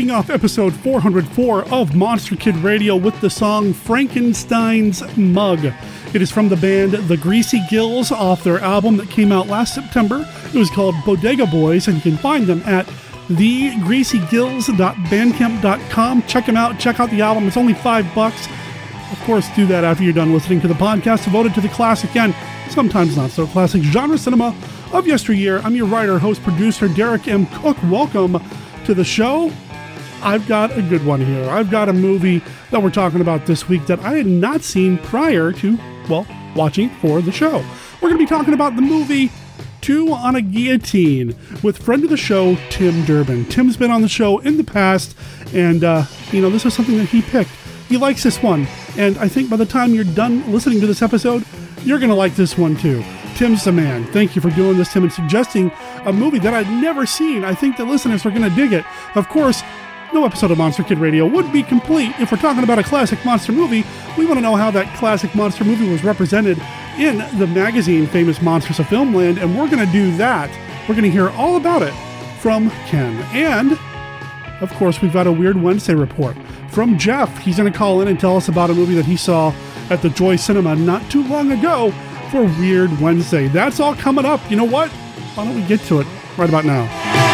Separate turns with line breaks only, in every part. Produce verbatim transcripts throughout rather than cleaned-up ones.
kicking off episode four hundred four of Monster Kid Radio with the song Frankenstein's Mug. It is from the band The Greasy Gills off their album that came out last September. It was called Bodega Boys, and you can find them at the greasy gills dot bandcamp dot com. Check them out. Check out the album. It's only five bucks. Of course, do that after you're done listening to the podcast devoted to the classic and sometimes not so classic genre cinema of yesteryear. I'm your writer, host, producer, Derek M. Cook. Welcome to the show. I've got a good one here. I've got a movie that we're talking about this week that I had not seen prior to, well, watching for the show. We're going to be talking about the movie Two on a Guillotine with friend of the show, Tim Durbin. Tim's been on the show in the past, and, uh, you know, this was something that he picked. He likes this one, and I think by the time you're done listening to this episode, you're going to like this one too. Tim's the man. Thank you for doing this, Tim, and suggesting a movie that I'd never seen. I think the listeners are going to dig it. Of course, no episode of Monster Kid Radio would be complete if we're talking about a classic monster movie. We want to know how that classic monster movie was represented in the magazine Famous Monsters of Filmland, and we're going to do that. We're going to hear all about it from Ken. And, of course, we've got a Weird Wednesday report from Jeff. He's going to call in and tell us about a movie that he saw at the Joy Cinema not too long ago for Weird Wednesday. That's all coming up. You know what? Why don't we get to it right about now?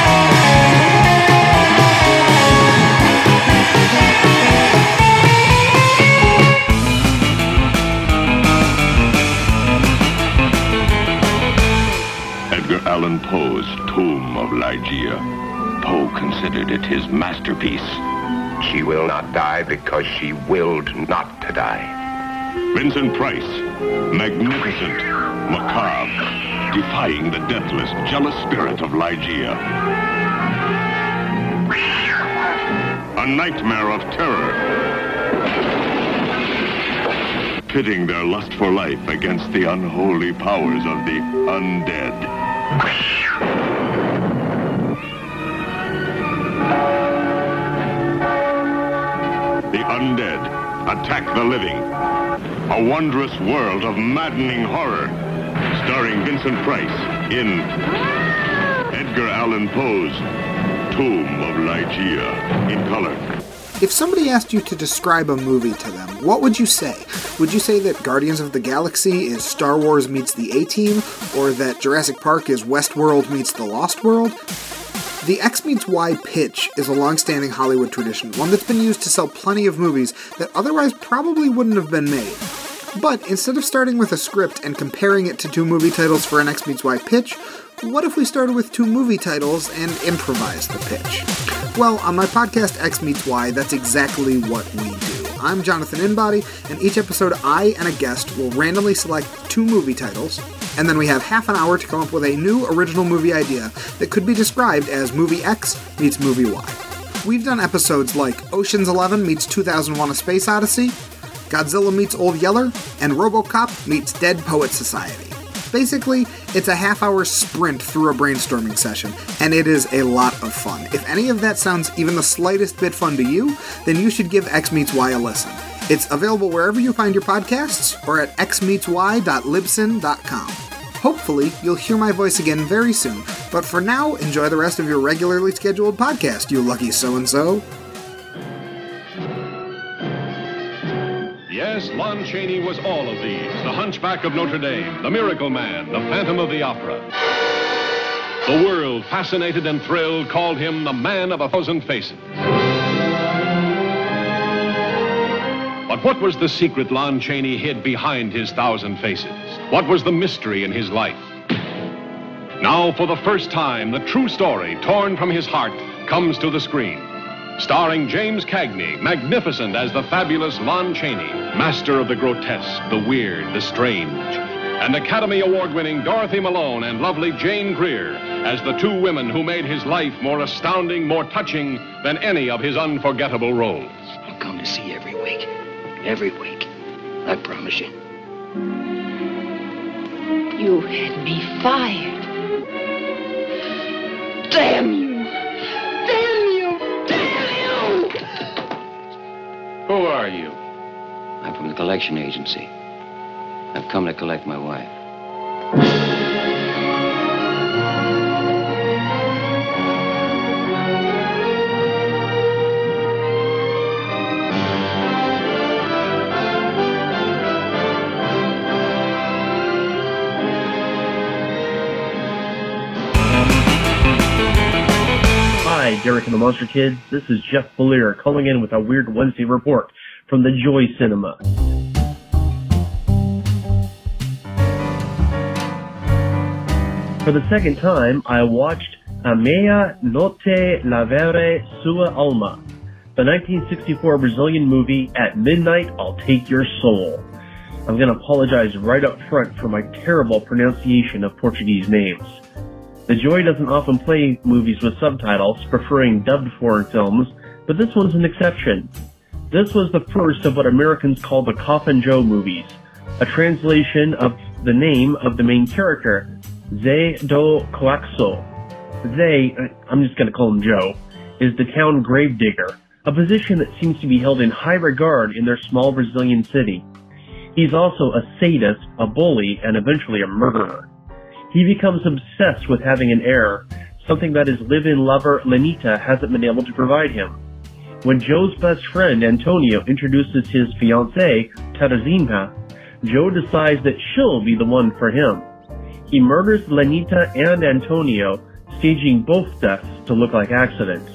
Edgar Allan Poe's Tomb of Ligeia. Poe considered it his masterpiece.
She will not die because she willed not to die.
Vincent Price, magnificent, macabre, defying the deathless, jealous spirit of Ligeia. A nightmare of terror, pitting their lust for life against the unholy powers of the undead. The undead attack the living. A wondrous world of maddening horror. Starring Vincent Price in Edgar Allan Poe's Tomb of Ligeia in color.
If somebody asked you to describe a movie to them, what would you say? Would you say that Guardians of the Galaxy is Star Wars meets the A-Team, or that Jurassic Park is Westworld meets the Lost World? The X meets Y pitch is a long-standing Hollywood tradition, one that's been used to sell plenty of movies that otherwise probably wouldn't have been made. But instead of starting with a script and comparing it to two movie titles for an X meets Y pitch, what if we started with two movie titles and improvised the pitch? Well, on my podcast X Meets Y, that's exactly what we do. I'm Jonathan Inbody, and each episode I and a guest will randomly select two movie titles, and then we have half an hour to come up with a new original movie idea that could be described as Movie X meets Movie Y. We've done episodes like Ocean's Eleven meets two thousand one: A Space Odyssey, Godzilla meets Old Yeller, and RoboCop meets Dead Poets Society. Basically, it's a half-hour sprint through a brainstorming session, and it is a lot of fun. If any of that sounds even the slightest bit fun to you, then you should give X Meets Y a listen. It's available wherever you find your podcasts, or at x meets y dot libsyn dot com. Hopefully, you'll hear my voice again very soon, but for now, enjoy the rest of your regularly scheduled podcast, you lucky so-and-so.
Yes, Lon Chaney was all of these. The Hunchback of Notre Dame, the Miracle Man, the Phantom of the Opera. The world, fascinated and thrilled, called him the Man of a Thousand Faces. But what was the secret Lon Chaney hid behind his thousand faces? What was the mystery in his life? Now, for the first time, the true story, torn from his heart, comes to the screen. Starring James Cagney, magnificent as the fabulous Lon Chaney, master of the grotesque, the weird, the strange. And Academy Award-winning Dorothy Malone and lovely Jane Greer as the two women who made his life more astounding, more touching than any of his unforgettable roles.
I'll come to see you every week. Every week. I promise you.
You had me fired. Damn you! Damn you! Damn you!
Who are you?
I'm from the collection agency. I've come to collect my wife.
Hi, Derek and the Monster Kids. This is Jeff Belier calling in with a Weird Wednesday report from the Joy Cinema. For the second time, I watched A Meia Notte Lavere Sua Alma, the nineteen sixty-four Brazilian movie At Midnight I'll Take Your Soul. I'm going to apologize right up front for my terrible pronunciation of Portuguese names. The Joy doesn't often play movies with subtitles, preferring dubbed foreign films, but this one's an exception. This was the first of what Americans call the Coffin Joe movies, a translation of the name of the main character, Zé do Coaxo. Zé, I'm just going to call him Joe, is the town gravedigger, a position that seems to be held in high regard in their small Brazilian city. He's also a sadist, a bully, and eventually a murderer. He becomes obsessed with having an heir, something that his live-in lover, Lenita, hasn't been able to provide him. When Joe's best friend, Antonio, introduces his fiancée, Teresina, Joe decides that she'll be the one for him. He murders Lenita and Antonio, staging both deaths to look like accidents.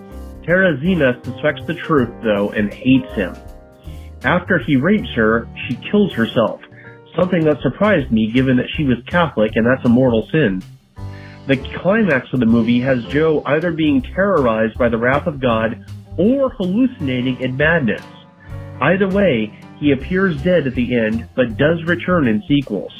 Teresina suspects the truth, though, and hates him. After he rapes her, she kills herself, something that surprised me given that she was Catholic and that's a mortal sin. The climax of the movie has Joe either being terrorized by the wrath of God or hallucinating in madness. Either way, he appears dead at the end, but does return in sequels.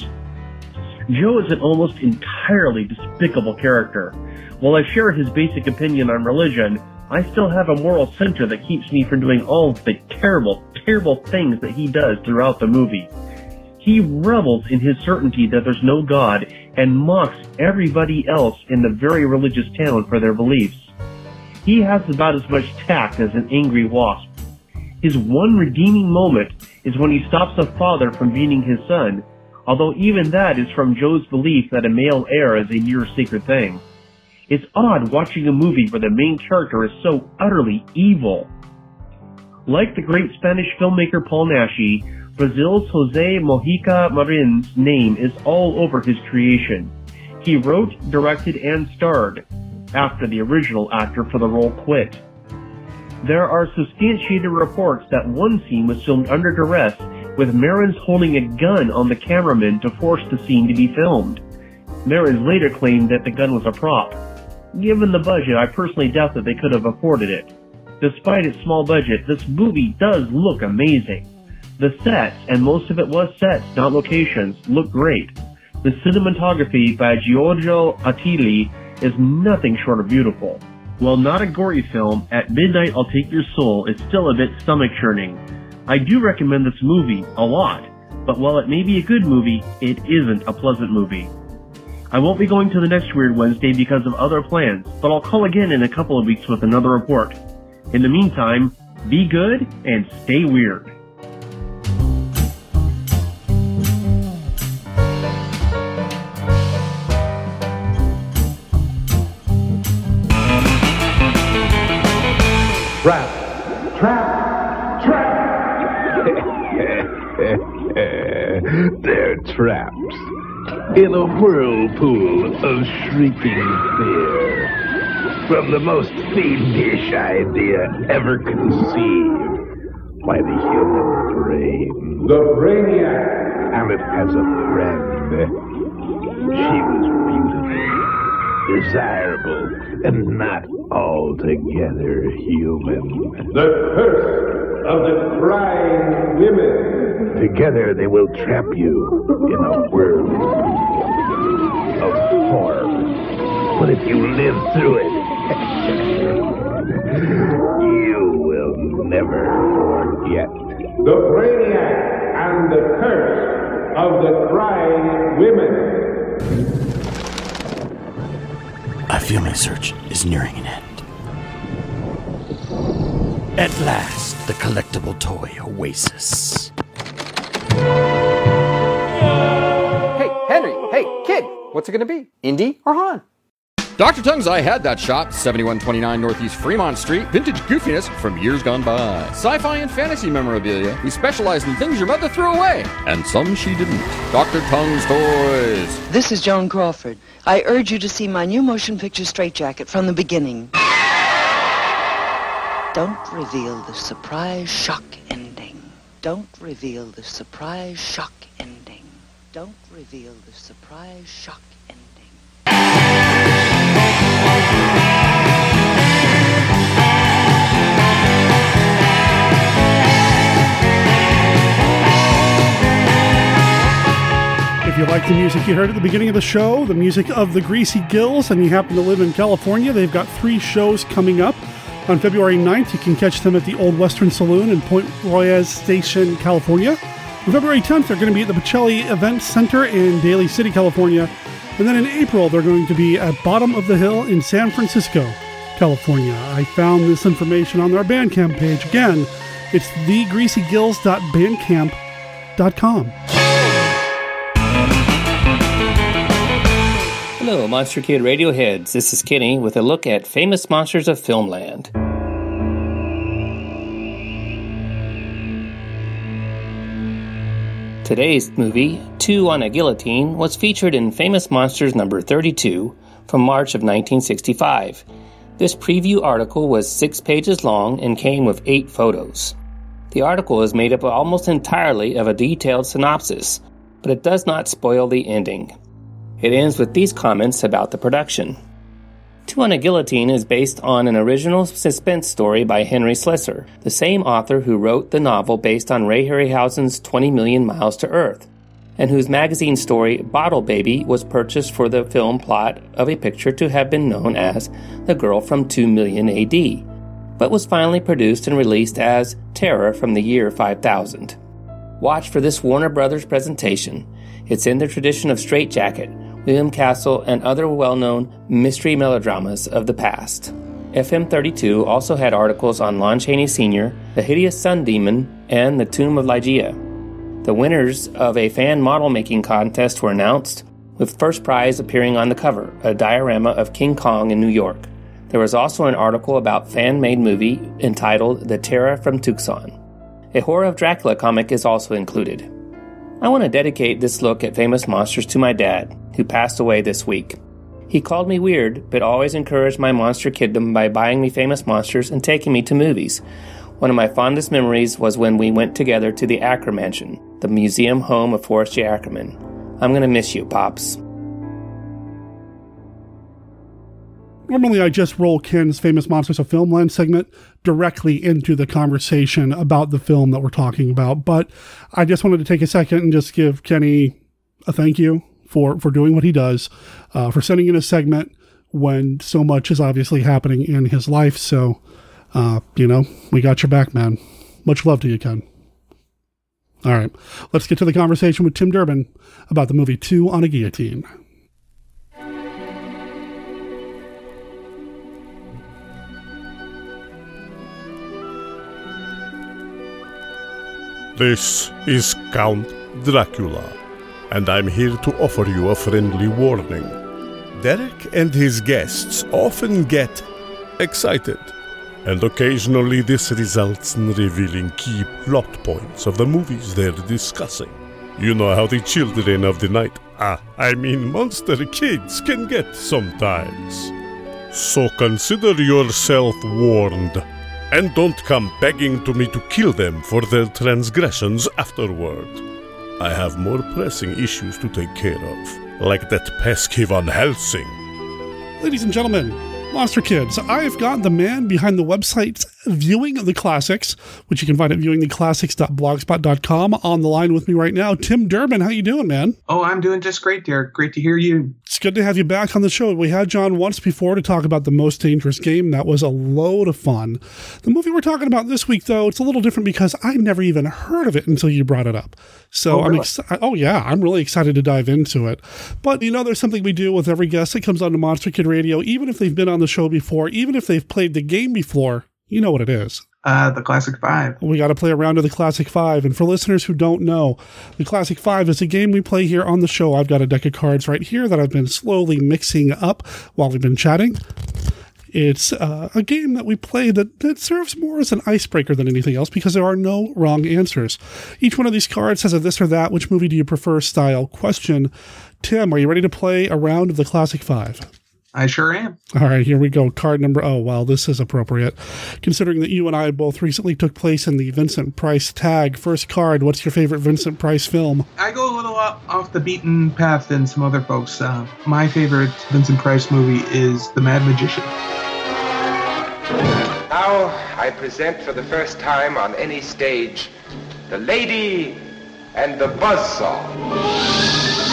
Joe is an almost entirely despicable character. While I share his basic opinion on religion, I still have a moral center that keeps me from doing all of the terrible, terrible things that he does throughout the movie. He revels in his certainty that there's no God and mocks everybody else in the very religious town for their beliefs. He has about as much tact as an angry wasp. His one redeeming moment is when he stops a father from beating his son, although even that is from Joe's belief that a male heir is a near sacred thing. It's odd watching a movie where the main character is so utterly evil. Like the great Spanish filmmaker Paul Naschy, Brazil's José Mojica Marins' name is all over his creation. He wrote, directed, and starred, after the original actor for the role quit. There are substantiated reports that one scene was filmed under duress, with Marins holding a gun on the cameraman to force the scene to be filmed. Marins later claimed that the gun was a prop. Given the budget, I personally doubt that they could have afforded it. Despite its small budget, this movie does look amazing. The sets, and most of it was sets, not locations, look great. The cinematography by Giorgio Attili is nothing short of beautiful. While not a gory film, At Midnight I'll Take Your Soul is still a bit stomach-churning. I do recommend this movie, a lot, but while it may be a good movie, it isn't a pleasant movie. I won't be going to the next Weird Wednesday because of other plans, but I'll call again in a couple of weeks with another report. In the meantime, be good and stay weird.
Trap! Trap! Trap! They're traps. In a whirlpool of shrieking fear. From the most fiendish idea ever conceived by the human brain. The Brainiac! And it has a friend. She was beautiful, desirable, and not altogether human. The curse of the crying women. Together they will trap you in a world of horror. But if you live through it, you will never forget. The Brainiac and the curse of the crying women.
I feel my search is nearing an end. At last, the collectible toy Oasis.
Hey, Henry! Hey, kid! What's it gonna be? Indy or Han?
Doctor Tongue's I Had That Shop, seventy-one twenty-nine Northeast Fremont Street. Vintage goofiness from years gone by. Sci-fi and fantasy memorabilia. We specialize in things your mother threw away. And some she didn't. Doctor Tongue's Toys.
This is Joan Crawford. I urge you to see my new motion picture straitjacket from the beginning. Don't reveal the surprise shock ending. Don't reveal the surprise shock ending. Don't reveal the surprise shock ending.
If you like the music you heard at the beginning of the show, the music of the Greasy Gills, and you happen to live in California, they've got three shows coming up. On February ninth, you can catch them at the Old Western Saloon in Point Reyes Station, California. On February tenth, they're going to be at the Pacelli Event Center in Daly City, California. And then in April, they're going to be at Bottom of the Hill in San Francisco, California. I found this information on their Bandcamp page. Again, it's the greasy gills dot bandcamp dot com.
Hello, Monster Kid Radio heads. This is Kenny with a look at Famous Monsters of Filmland. Today's movie, Two on a Guillotine, was featured in Famous Monsters number thirty-two from March of nineteen sixty-five. This preview article was six pages long and came with eight photos. The article is made up almost entirely of a detailed synopsis, but it does not spoil the ending. It ends with these comments about the production. Two on a Guillotine is based on an original suspense story by Henry Slesar, the same author who wrote the novel based on Ray Harryhausen's twenty million Miles to Earth, and whose magazine story Bottle Baby was purchased for the film plot of a picture to have been known as The Girl from two million A D, but was finally produced and released as Terror from the Year five thousand. Watch for this Warner Brothers presentation. It's in the tradition of Strait Jacket, William Castle, and other well-known mystery melodramas of the past. F M thirty-two also had articles on Lon Chaney Senior, The Hideous Sun Demon, and The Tomb of Ligeia. The winners of a fan model-making contest were announced, with first prize appearing on the cover, a diorama of King Kong in New York. There was also an article about fan-made movie entitled The Terror from Tucson. A Horror of Dracula comic is also included. I want to dedicate this look at Famous Monsters to my dad, who passed away this week. He called me weird, but always encouraged my monster kiddom by buying me Famous Monsters and taking me to movies. One of my fondest memories was when we went together to the Acker Mansion, the museum home of Forrest J. Ackerman. I'm going to miss you, Pops.
Normally, I just roll Ken's Famous Monsters of Filmland segment directly into the conversation about the film that we're talking about, but I just wanted to take a second and just give Kenny a thank you for, for doing what he does, uh, for sending in a segment when so much is obviously happening in his life. So, uh, you know, we got your back, man. Much love to you, Ken. All right, let's get to the conversation with Tim Durbin about the movie Two on a Guillotine.
This is Count Dracula, and I'm here to offer you a friendly warning. Derek and his guests often get excited, and occasionally this results in revealing key plot points of the movies they're discussing. You know how the children of the night, ah, I mean monster kids, can get sometimes. So consider yourself warned. And don't come begging to me to kill them for their transgressions afterward. I have more pressing issues to take care of, like that pesky Van Helsing.
Ladies and gentlemen, Monster Kids, I've got the man behind the website Viewing the Classics, which you can find at viewing the classics dot blogspot dot com, on the line with me right now. Tim Durbin, how you doing, man?
Oh, I'm doing just great, Derek. Great to hear you.
It's good to have you back on the show. We had John once before to talk about The Most Dangerous Game. That was a load of fun. The movie we're talking about this week, though, it's a little different because I never even heard of it until you brought it up. So
oh,
I'm
really?
excited. Oh, yeah, I'm really excited to dive into it. But, you know, there's something we do with every guest that comes on to Monster Kid Radio, even if they've been on the show before, even if they've played the game before, you know what it is.
Uh, the Classic Five.
We got to play a round of the Classic Five. And for listeners who don't know, the Classic Five is a game we play here on the show. I've got a deck of cards right here that I've been slowly mixing up while we've been chatting. It's uh, a game that we play that, that serves more as an icebreaker than anything else because there are no wrong answers. Each one of these cards has a this or that, which movie do you prefer style question. Tim, are you ready to play a round of the Classic Five?
I sure am.
All right, here we go. Card number, oh, well, this is appropriate. Considering that you and I both recently took place in the Vincent Price tag. First card, what's your favorite Vincent Price film?
I go a little off the beaten path than some other folks. Uh, my favorite Vincent Price movie is The Mad Magician.
Now I present for the first time on any stage The Lady and the Buzzsaw.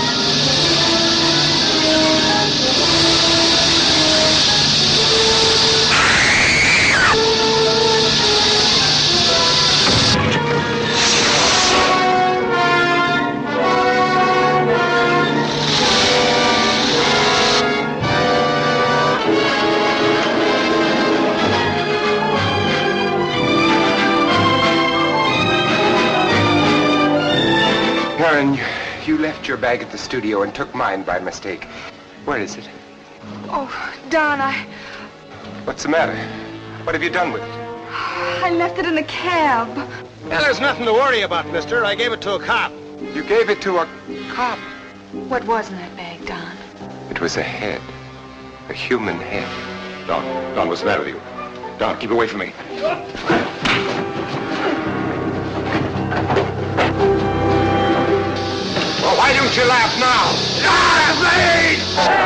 Karen, you left your bag at the studio and took mine by mistake. Where is it?
Oh, Don, I...
What's the matter? What have you done with it?
I left it in the cab.
Well, there's nothing to worry about, mister. I gave it to a cop.
You gave it to a cop?
What was in that bag, Don?
It was a head. A human head.
Don, Don, what's the matter with you? Don, keep away from me.
Well, why don't you laugh now? Laugh, please!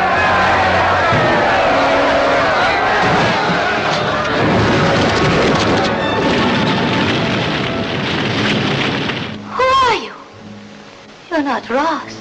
Who are you? You're not Ross.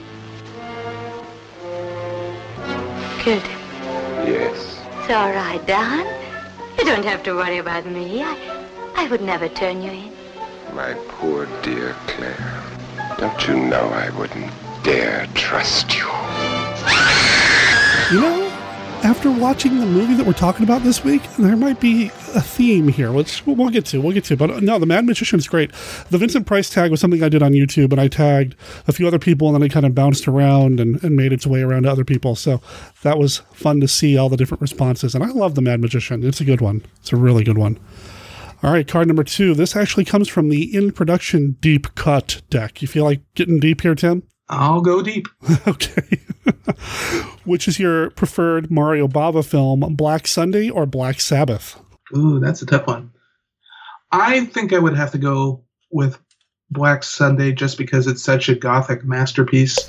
Killed him.
Yes.
It's all right, Don. You don't have to worry about me. I, I would never turn you in.
My poor dear Claire. Don't you know I wouldn't dare trust you?
You know, after watching the movie that we're talking about this week, there might be a theme here, which we'll get to. We'll get to. But no, The Mad Magician is great. The Vincent Price tag was something I did on YouTube, and I tagged a few other people, and then it kind of bounced around and, and made its way around to other people. So that was fun to see all the different responses. And I love The Mad Magician. It's a good one. It's a really good one. All right, card number two. This actually comes from the in-production deep cut deck. You feel like getting deep here, Tim?
I'll go deep.
Okay. Which is your preferred Mario Bava film, Black Sunday or Black Sabbath?
Ooh, that's a tough one. I think I would have to go with Black Sunday just because it's such a gothic masterpiece.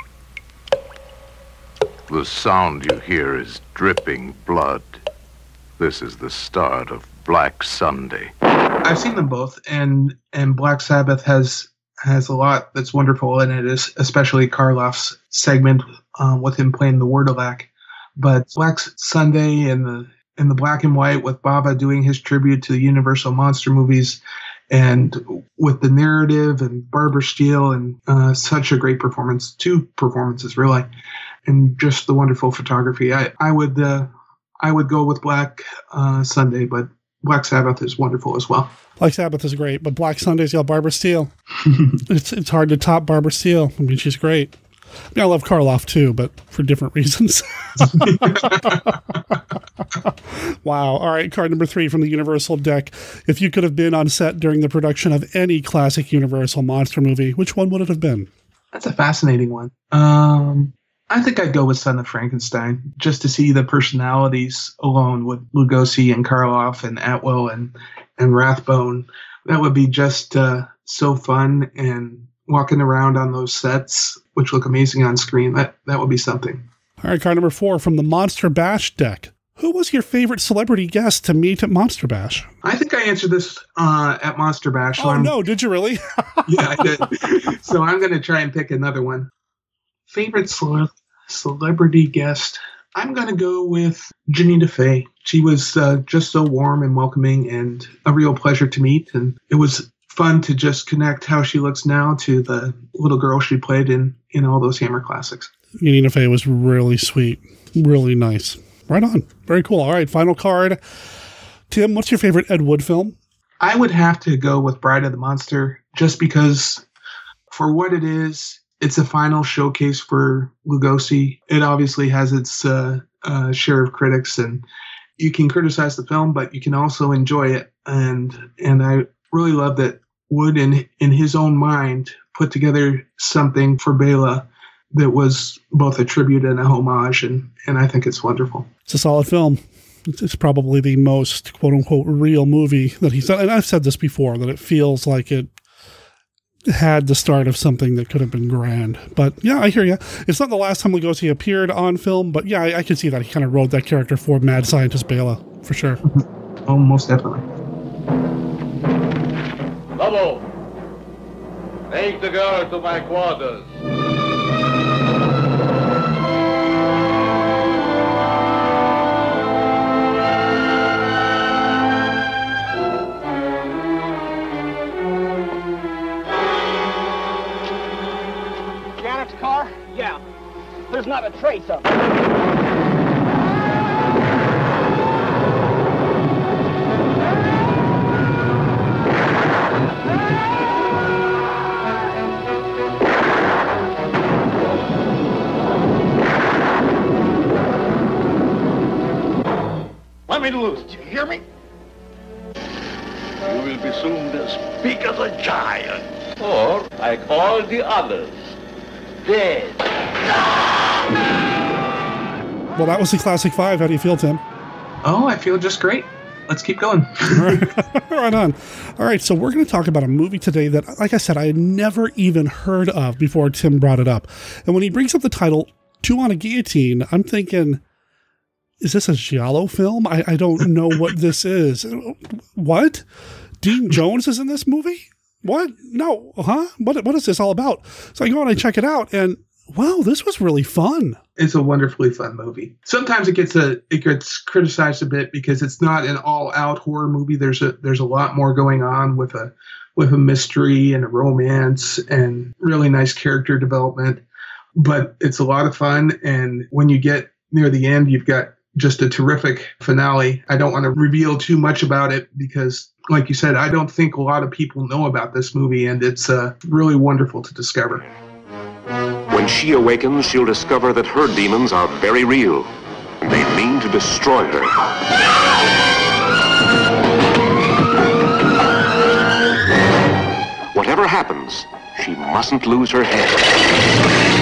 The sound you hear is dripping blood. This is the start of Black Sunday.
I've seen them both, and and Black Sabbath has has a lot that's wonderful in it, especially Karloff's segment um, with him playing the Wordalac. But Black Sunday and the in the black and white with Bava doing his tribute to the Universal monster movies, and with the narrative and Barbara Steele, and uh, such a great performance, two performances really, and just the wonderful photography. I I would uh, I would go with Black uh, Sunday, but Black Sabbath is wonderful as well.
Black Sabbath is great, but Black Sunday's got Barbara Steele. it's it's hard to top Barbara Steele. I mean, she's great. I mean, I love Karloff too, but for different reasons. Wow. All right, card number three from the Universal deck. If you could have been on set during the production of any classic Universal monster movie, which one would it have been?
That's a fascinating one. Um... I think I'd go with Son of Frankenstein, just to see the personalities alone with Lugosi and Karloff and Atwell and, and Rathbone. That would be just uh, so fun, and walking around on those sets, which look amazing on screen, that, that would be something.
All right, card number four from the Monster Bash deck. Who was your favorite celebrity guest to meet at Monster Bash?
I think I answered this uh, at Monster Bash.
So oh, I'm, no, did you really?
Yeah, I did. So I'm going to try and pick another one. Favorite cele- celebrity guest. I'm going to go with Janita Fay. She was uh, just so warm and welcoming and a real pleasure to meet. And it was fun to just connect how she looks now to the little girl she played in, in all those Hammer classics.
Janita Fay was really sweet. Really nice. Right on. Very cool. All right, final card. Tim, what's your favorite Ed Wood film?
I would have to go with Bride of the Monster just because for what it is, it's a final showcase for Lugosi. It obviously has its uh, uh, share of critics, and you can criticize the film, but you can also enjoy it. And and I really love that Wood, in in his own mind, put together something for Bela that was both a tribute and a homage, and, and I think it's wonderful.
It's a solid film. It's, it's probably the most quote-unquote real movie that he's done. And I've said this before, that it feels like it had the start of something that could have been grand. But yeah, I hear you. It's not the last time Lugosi appeared on film, but yeah, I, I can see that. He kind of wrote that character for Mad Scientist Bela, for sure.
Oh, most definitely.
Lobo, take the girl to my quarters.
Janet's car? Yeah. There's not a trace of it.
Let me loose. Do you hear me? You will be soon as big as a giant. Or, like all the others, dead.
Well, that was the Classic Five. How do you feel, Tim?
Oh, I feel just great. Let's keep going.
Right on. All right, so we're going to talk about a movie today that, like I said, I had never even heard of before Tim brought it up. And when he brings up the title, Two on a Guillotine, I'm thinking, is this a Giallo film? I, I don't know what this is. What? Dean Jones is in this movie? What? No. Huh? What? What is this all about? So I go and I check it out, and wow, this was really fun.
It's a wonderfully fun movie. Sometimes it gets a it gets criticized a bit because it's not an all-out horror movie. There's a there's a lot more going on with a with a mystery and a romance and really nice character development. But it's a lot of fun, and when you get near the end, you've got just a terrific finale. I don't want to reveal too much about it because, like you said, I don't think a lot of people know about this movie, and it's uh, really wonderful to discover.
When she awakens, she'll discover that her demons are very real, and they mean to destroy her. Whatever happens, she mustn't lose her head.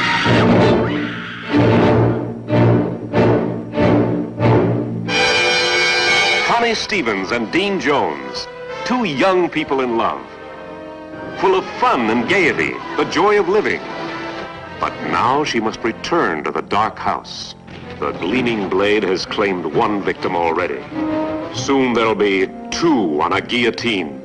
Connie Stevens and Dean Jones, two young people in love, full of fun and gaiety, the joy of living. But now she must return to the dark house. The gleaming blade has claimed one victim already. Soon there'll be two on a guillotine.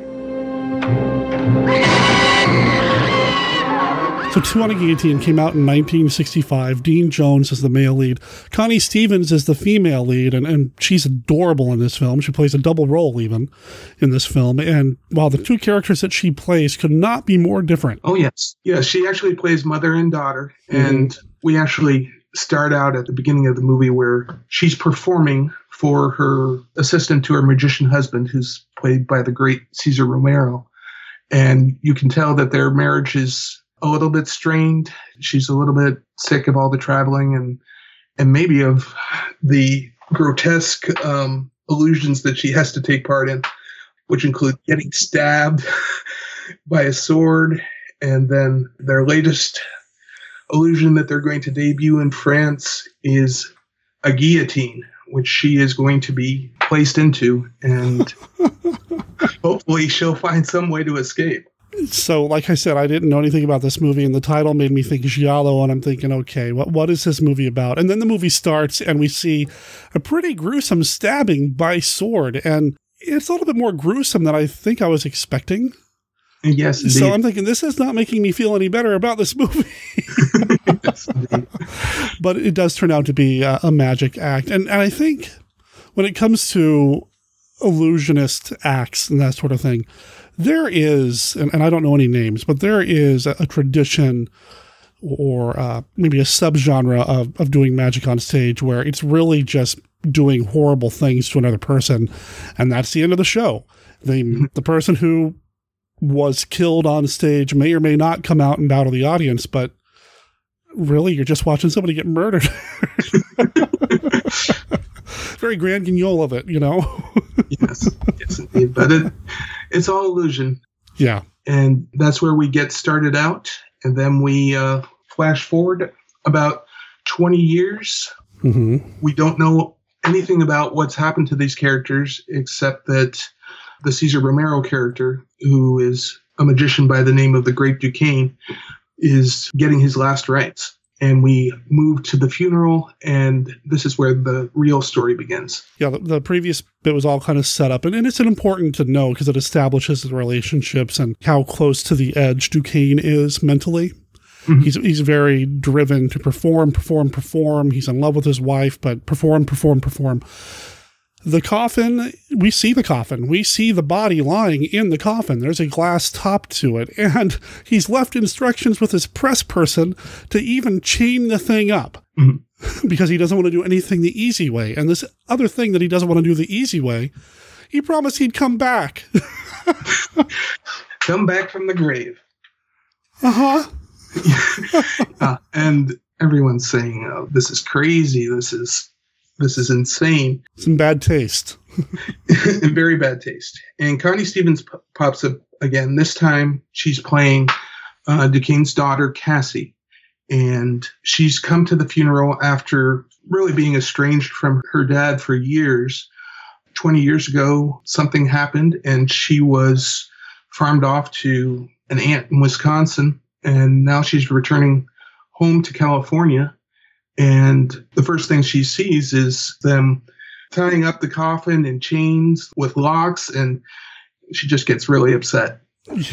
So Two on a Guillotine came out in nineteen sixty-five. Dean Jones is the male lead. Connie Stevens is the female lead, and, and she's adorable in this film. She plays a double role even in this film. And while the two characters that she plays could not be more different.
Oh, yes. Yes, she actually plays mother and daughter. Mm-hmm. And we actually start out at the beginning of the movie where she's performing for her assistant to her magician husband, who's played by the great Cesar Romero. And you can tell that their marriage is a little bit strained. She's a little bit sick of all the traveling and and maybe of the grotesque um, illusions that she has to take part in, which include getting stabbed by a sword, and then their latest illusion that they're going to debut in France is a guillotine, which she is going to be placed into, and hopefully she'll find some way to escape.
So, like I said, I didn't know anything about this movie, and the title made me think Giallo, and I'm thinking, okay, what what is this movie about? And then the movie starts, and we see a pretty gruesome stabbing by sword, and it's a little bit more gruesome than I think I was expecting.
Yes, indeed.
So I'm thinking, this is not making me feel any better about this movie. Yes, but it does turn out to be a, a magic act. And, and I think when it comes to illusionist acts and that sort of thing, there is, and, and I don't know any names, but there is a, a tradition or uh, maybe a subgenre of, of doing magic on stage where it's really just doing horrible things to another person. And that's the end of the show. The, the person who was killed on stage may or may not come out and bow to the audience, but really, you're just watching somebody get murdered. Very Grand Guignol of it, you know?
Yes, yes, indeed. But it, it's all illusion.
Yeah.
And that's where we get started out. And then we uh, flash forward about twenty years.
Mm-hmm.
We don't know anything about what's happened to these characters except that the Cesar Romero character, who is a magician by the name of the Great Duquesne, is getting his last rites. And we move to the funeral, and this is where the real story begins.
Yeah, the, the previous bit was all kind of set up, and, and it's important to know because it establishes the relationships and how close to the edge Duquesne is mentally. Mm-hmm. He's he's very driven to perform, perform, perform. He's in love with his wife, but perform, perform, perform. The coffin, we see the coffin. We see the body lying in the coffin. There's a glass top to it. And he's left instructions with his press person to even chain the thing up mm-hmm. because he doesn't want to do anything the easy way. And this other thing that he doesn't want to do the easy way, he promised he'd come back.
Come back from the grave.
Uh-huh.
uh, and everyone's saying, oh, this is crazy. This is... This is insane.
Some bad taste.
Very bad taste. And Connie Stevens p- pops up again. This time she's playing uh, Duquesne's daughter, Cassie. And she's come to the funeral after really being estranged from her dad for years. twenty years ago, something happened and she was farmed off to an aunt in Wisconsin. And now she's returning home to California. And the first thing she sees is them tying up the coffin in chains with locks, and she just gets really upset.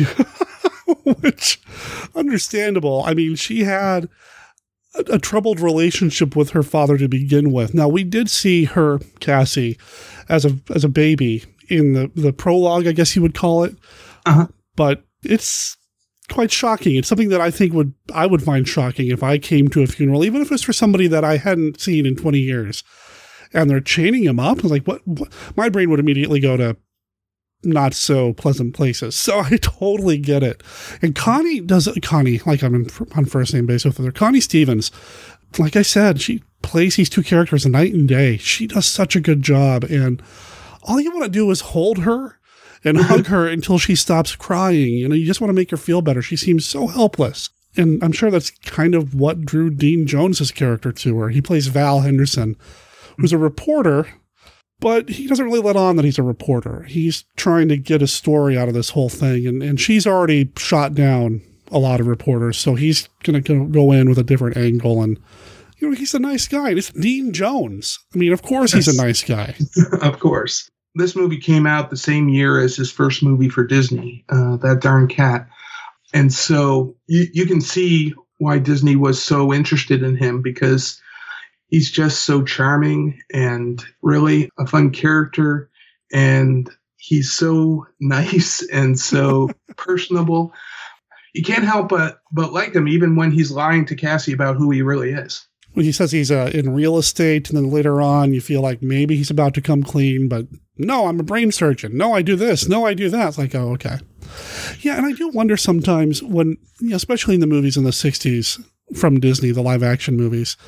Which, understandable. I mean, she had a, a troubled relationship with her father to begin with. Now, we did see her, Cassie, as a as a baby in the, the prologue, I guess you would call it.
Uh-huh.
But it's quite shocking. It's something that I think would I would find shocking if I came to a funeral, even if it was for somebody that I hadn't seen in twenty years, and they're chaining him up. I was like, what, what? My brain would immediately go to not so pleasant places. So I totally get it. And Connie does Connie, like I'm in, on first name basis with her. Connie Stevens, like I said, she plays these two characters night and day. She does such a good job, and all you want to do is hold her and hug her until she stops crying. You know, you just want to make her feel better. She seems so helpless. And I'm sure that's kind of what drew Dean Jones's character to her. He plays Val Henderson, who's a reporter, but he doesn't really let on that he's a reporter. He's trying to get a story out of this whole thing. And, and she's already shot down a lot of reporters. So he's going to go in with a different angle. And, you know, he's a nice guy. It's Dean Jones. I mean, of course he's a nice guy.
Of course. This movie came out the same year as his first movie for Disney, uh, That Darn Cat. And so you, you can see why Disney was so interested in him, because he's just so charming and really a fun character. And he's so nice and so personable. You can't help but, but like him, even when he's lying to Cassie about who he really is.
Well, he says he's uh, in real estate, and then later on you feel like maybe he's about to come clean, but no, I'm a brain surgeon. No, I do this. No, I do that. It's like, oh, okay. Yeah, and I do wonder sometimes when, you know, especially in the movies in the sixties from Disney, the live action movies,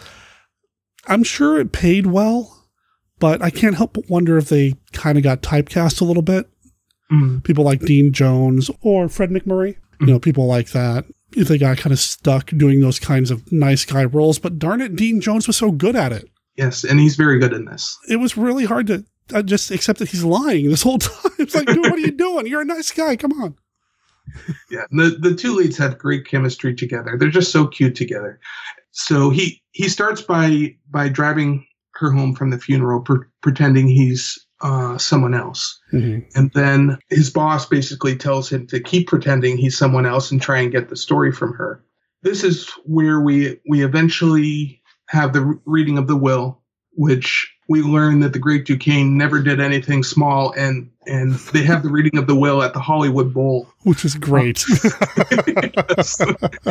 I'm sure it paid well, but I can't help but wonder if they kind of got typecast a little bit.
Mm.
People like Dean Jones or Fred McMurray, mm. you know, people like that. If they got kind of stuck doing those kinds of nice guy roles, but darn it, Dean Jones was so good at it.
Yes, and he's very good in this.
It was really hard to uh, just accept that he's lying this whole time. It's like, dude, what are you doing? You're a nice guy. Come on.
Yeah, the, the two leads have great chemistry together. They're just so cute together. So he, he starts by by driving her home from the funeral, per, pretending he's uh, someone else.
Mm-hmm.
And then his boss basically tells him to keep pretending he's someone else and try and get the story from her. This is where we we eventually have the reading of the will, which we learn that the Great Duquesne never did anything small, and and they have the reading of the will at the Hollywood Bowl.
Which is great.
Yes.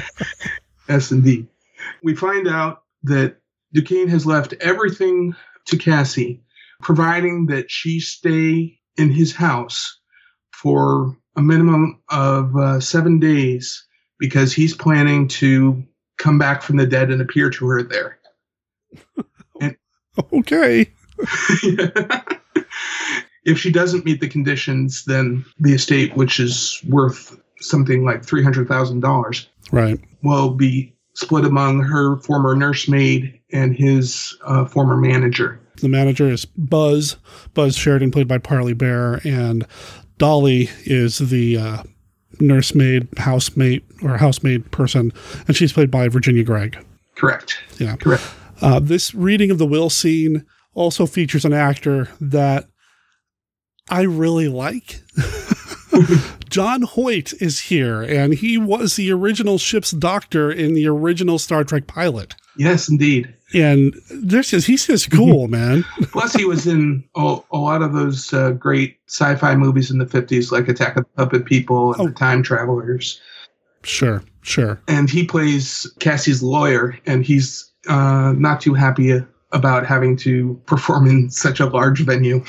Yes, indeed. We find out that Duquesne has left everything to Cassie, providing that she stay in his house for a minimum of uh, seven days because he's planning to come back from the dead and appear to her there. And,
okay.
If she doesn't meet the conditions, then the estate, which is worth something like three hundred thousand dollars,
right,
will be split among her former nursemaid and his uh, former manager.
The manager is Buzz, Buzz Sheridan, played by Parley Bear, and Dolly is the uh, nursemaid, housemate, or housemaid person, and she's played by Virginia Gregg.
Correct.
Yeah.
Correct.
Uh, this reading of the will scene also features an actor that I really like. John Hoyt is here, and he was the original ship's doctor in the original Star Trek pilot.
Yes, indeed.
And this is, he's just cool, man.
Plus, he was in a, a lot of those uh, great sci-fi movies in the fifties, like Attack of the Puppet People and oh. The Time Travelers.
Sure, sure.
And he plays Cassie's lawyer, and he's uh, not too happy about having to perform in such a large venue.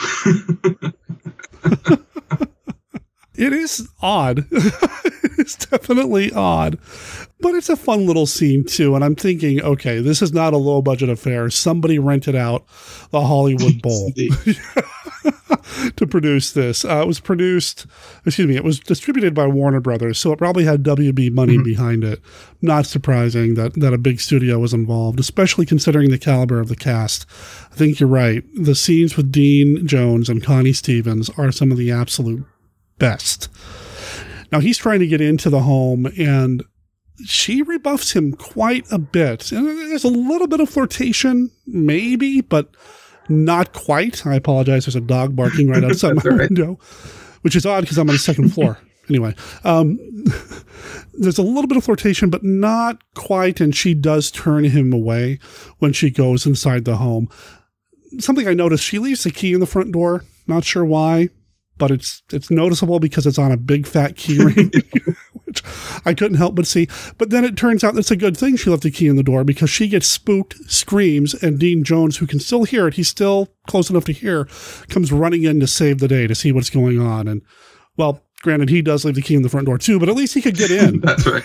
It is odd. It's definitely odd. But it's a fun little scene, too. And I'm thinking, okay, this is not a low-budget affair. Somebody rented out the Hollywood Bowl to produce this. Uh, it was produced, excuse me, it was distributed by Warner Brothers, so it probably had W B money mm-hmm. behind it. Not surprising that, that a big studio was involved, especially considering the caliber of the cast. I think you're right. The scenes with Dean Jones and Connie Stevens are some of the absolute best. Now, he's trying to get into the home, and she rebuffs him quite a bit. And there's a little bit of flirtation, maybe, but not quite. I apologize. There's a dog barking right outside my right. window, which is odd because I'm on the second floor. Anyway, um, there's a little bit of flirtation, but not quite. And she does turn him away when she goes inside the home. Something I noticed, she leaves the key in the front door. Not sure why, but it's it's noticeable because it's on a big fat key ring, which I couldn't help but see. But then it turns out that's a good thing she left the key in the door, because she gets spooked, screams, and Dean Jones, who can still hear it, he's still close enough to hear, comes running in to save the day, to see what's going on. And, well, granted, he does leave the key in the front door too, but at least he could get in.
That's right.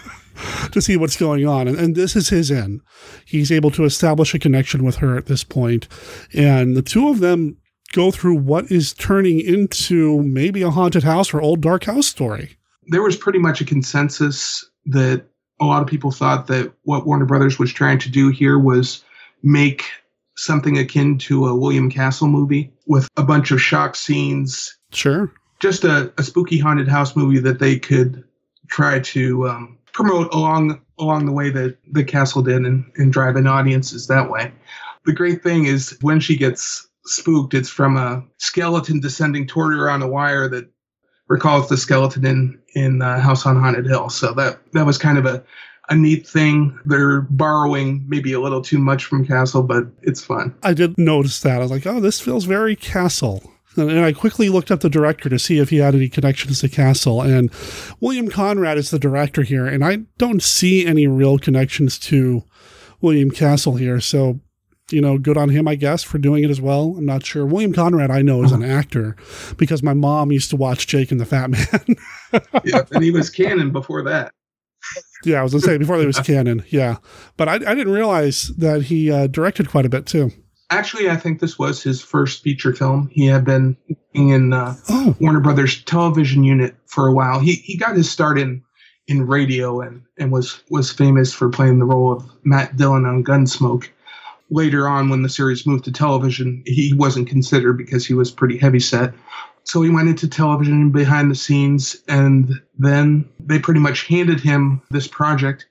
To see what's going on. And, and this is his in. He's able to establish a connection with her at this point. And the two of them go through what is turning into maybe a haunted house or old dark house story.
There was pretty much a consensus that a lot of people thought that what Warner Brothers was trying to do here was make something akin to a William Castle movie with a bunch of shock scenes.
Sure.
Just a, a spooky haunted house movie that they could try to um, promote along along the way that the Castle did, and, and drive in audiences that way. The great thing is when she gets spooked, it's from a skeleton descending toward her on a wire that recalls the skeleton in in uh, House on Haunted Hill. So that that was kind of a a neat thing. They're borrowing maybe a little too much from Castle, but it's fun.
I did notice that. I was like, oh, this feels very Castle. And I quickly looked up the director to see if he had any connections to Castle. And William Conrad is the director here, and I don't see any real connections to William Castle here. So, you know, good on him, I guess, for doing it as well. I'm not sure. William Conrad, I know, is an actor because my mom used to watch Jake and the Fat Man.
Yeah, and he was canon before that.
Yeah, I was going to say, before he was canon, yeah. But I, I didn't realize that he uh, directed quite a bit, too.
Actually, I think this was his first feature film. He had been in uh, oh. Warner Brothers television unit for a while. He he got his start in, in radio and, and was, was famous for playing the role of Matt Dillon on Gunsmoke. Later on, when the series moved to television, he wasn't considered because he was pretty heavy set. So he went into television behind the scenes, and then they pretty much handed him this project.